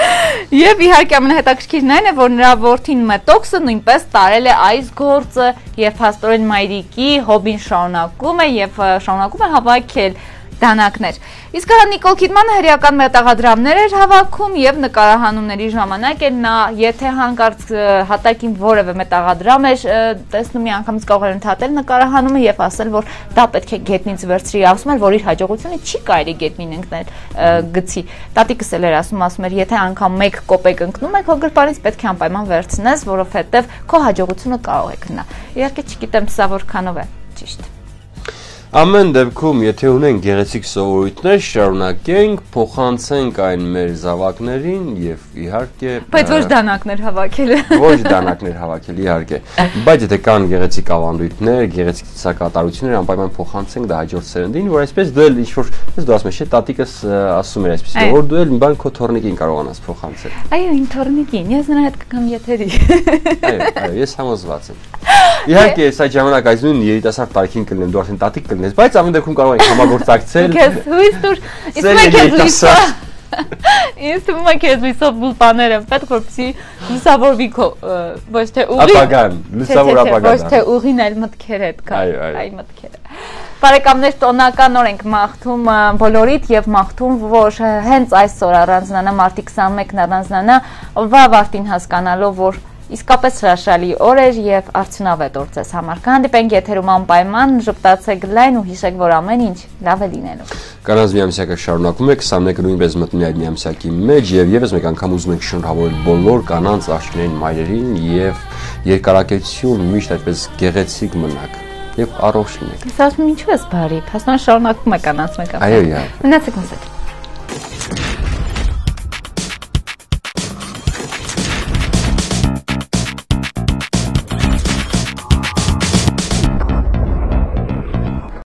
Եվ իհարկե ամենահետաքրքիրն այն է, որ նրա որդին Մետոքսը նույնպես տարել է այս գործը եւ փաստորեն մայրիկի հոբին շարունակում է եւ շարունակում է հավաքել դանակներ։ Իսկ հա Նիկոլ Քիդմանը հերիական մետաղադրամներ էր հավաքում եւ նկարահանումների ժամանակ էր նա եթե հանկարծ հատակին որևէ մետաղադրամ էր տեսնում մի անգամից կարող էր ընդհատել նկարահանումը եւ ասել որ դա պետք է գետնից վերցրի, ասում էր որ իր հաջողությունը չի կարելի գետնին ընկնել գցի։ Տատիկս էլ էր ասում, ասում էր եթե անգամ մեկ կոպեկ ընկնում եք հո գրպանից պետք է անպայման վերցնես, որովհետեւ քո հաջողությունը կարող է գնա։ Իհարկե չգիտեմ սա որքանով է ճիշտ։ Ամեն դեպքում, եթե ունենք գեղեցիկ սովորույթներ, շարունակենք, փոխանցենք այն մեր զավակներին եւ իհարկե Բայց ոչ դանակներ հավաքել։ Ոչ դանակներ հավաքել, իհարկե։ Բայց եթե կան գեղեցիկ ավանդույթներ, գեղեցիկ ցուցակատարություններ, անպայման փոխանցենք դա հաջորդ սերնդին, որ այսպես դու էլ ինչ որ, ես դու ասում ես, չէ, տատիկս ասում էր այսպես, որ դու էլ մի բան քո թորնիկին կարողանաս փոխանցել։ Այո, իմ թորնիկին, ես նրա հետ կգամ եթերի։ Այո, այո, ես համոզված եմ։ Իհարկե, այս այդ ժամանակ այս նույն երիտասարդ տարիքին կլինեմ, դու արդեն տատիկ կլինես, բայց ամեն դեպքում կարող ենք համագործակցել։ Քեզ հույս տուր, իսկ քեզ լույսով։ Ինձ թվում է քեզ լույսով բուլպաները պետք որպեսզի լուսավորվի քո ոչ թե ուղի։ Ապագան, լուսավոր ապագան։ Ոչ թե ուղին այլ մտքեր հետ կա։ Այո, այո։ Այ մտքերը։ Բարեկամներ, տոնական օր ենք մաղթում բոլորիդ եւ մաղթում, որ հենց այսօր առանձնանա մարտի քսանմեկն առանձնանա վավարտին հասկանալով, որ իսկապես հրաշալի օր էր եւ արդյունավետ օր ձեզ համար։ Կհանդիպենք եթերում անպայման, ժպտացեք լայն ու հիշեք, որ ամեն ինչ լավ է լինելու։ Կանանց միամսյակը շարունակում է, քսանմեկը նույնպես մտնում է այդ միամսյակի մեջ եւ եւս մեկ անգամ ուզում ենք շնորհավորել բոլոր կանանց աղջիկներին, մայրերին եւ երկարակեցություն միշտ այդպես գեղեցիկ մնաք եւ առողջ լինեք։ Ես ասում ինչու ես բարի, փաստորեն շարունակում է կանանց մեկ անգամ։ Այո, իհարկե։ Մնացեք մեզ հետ։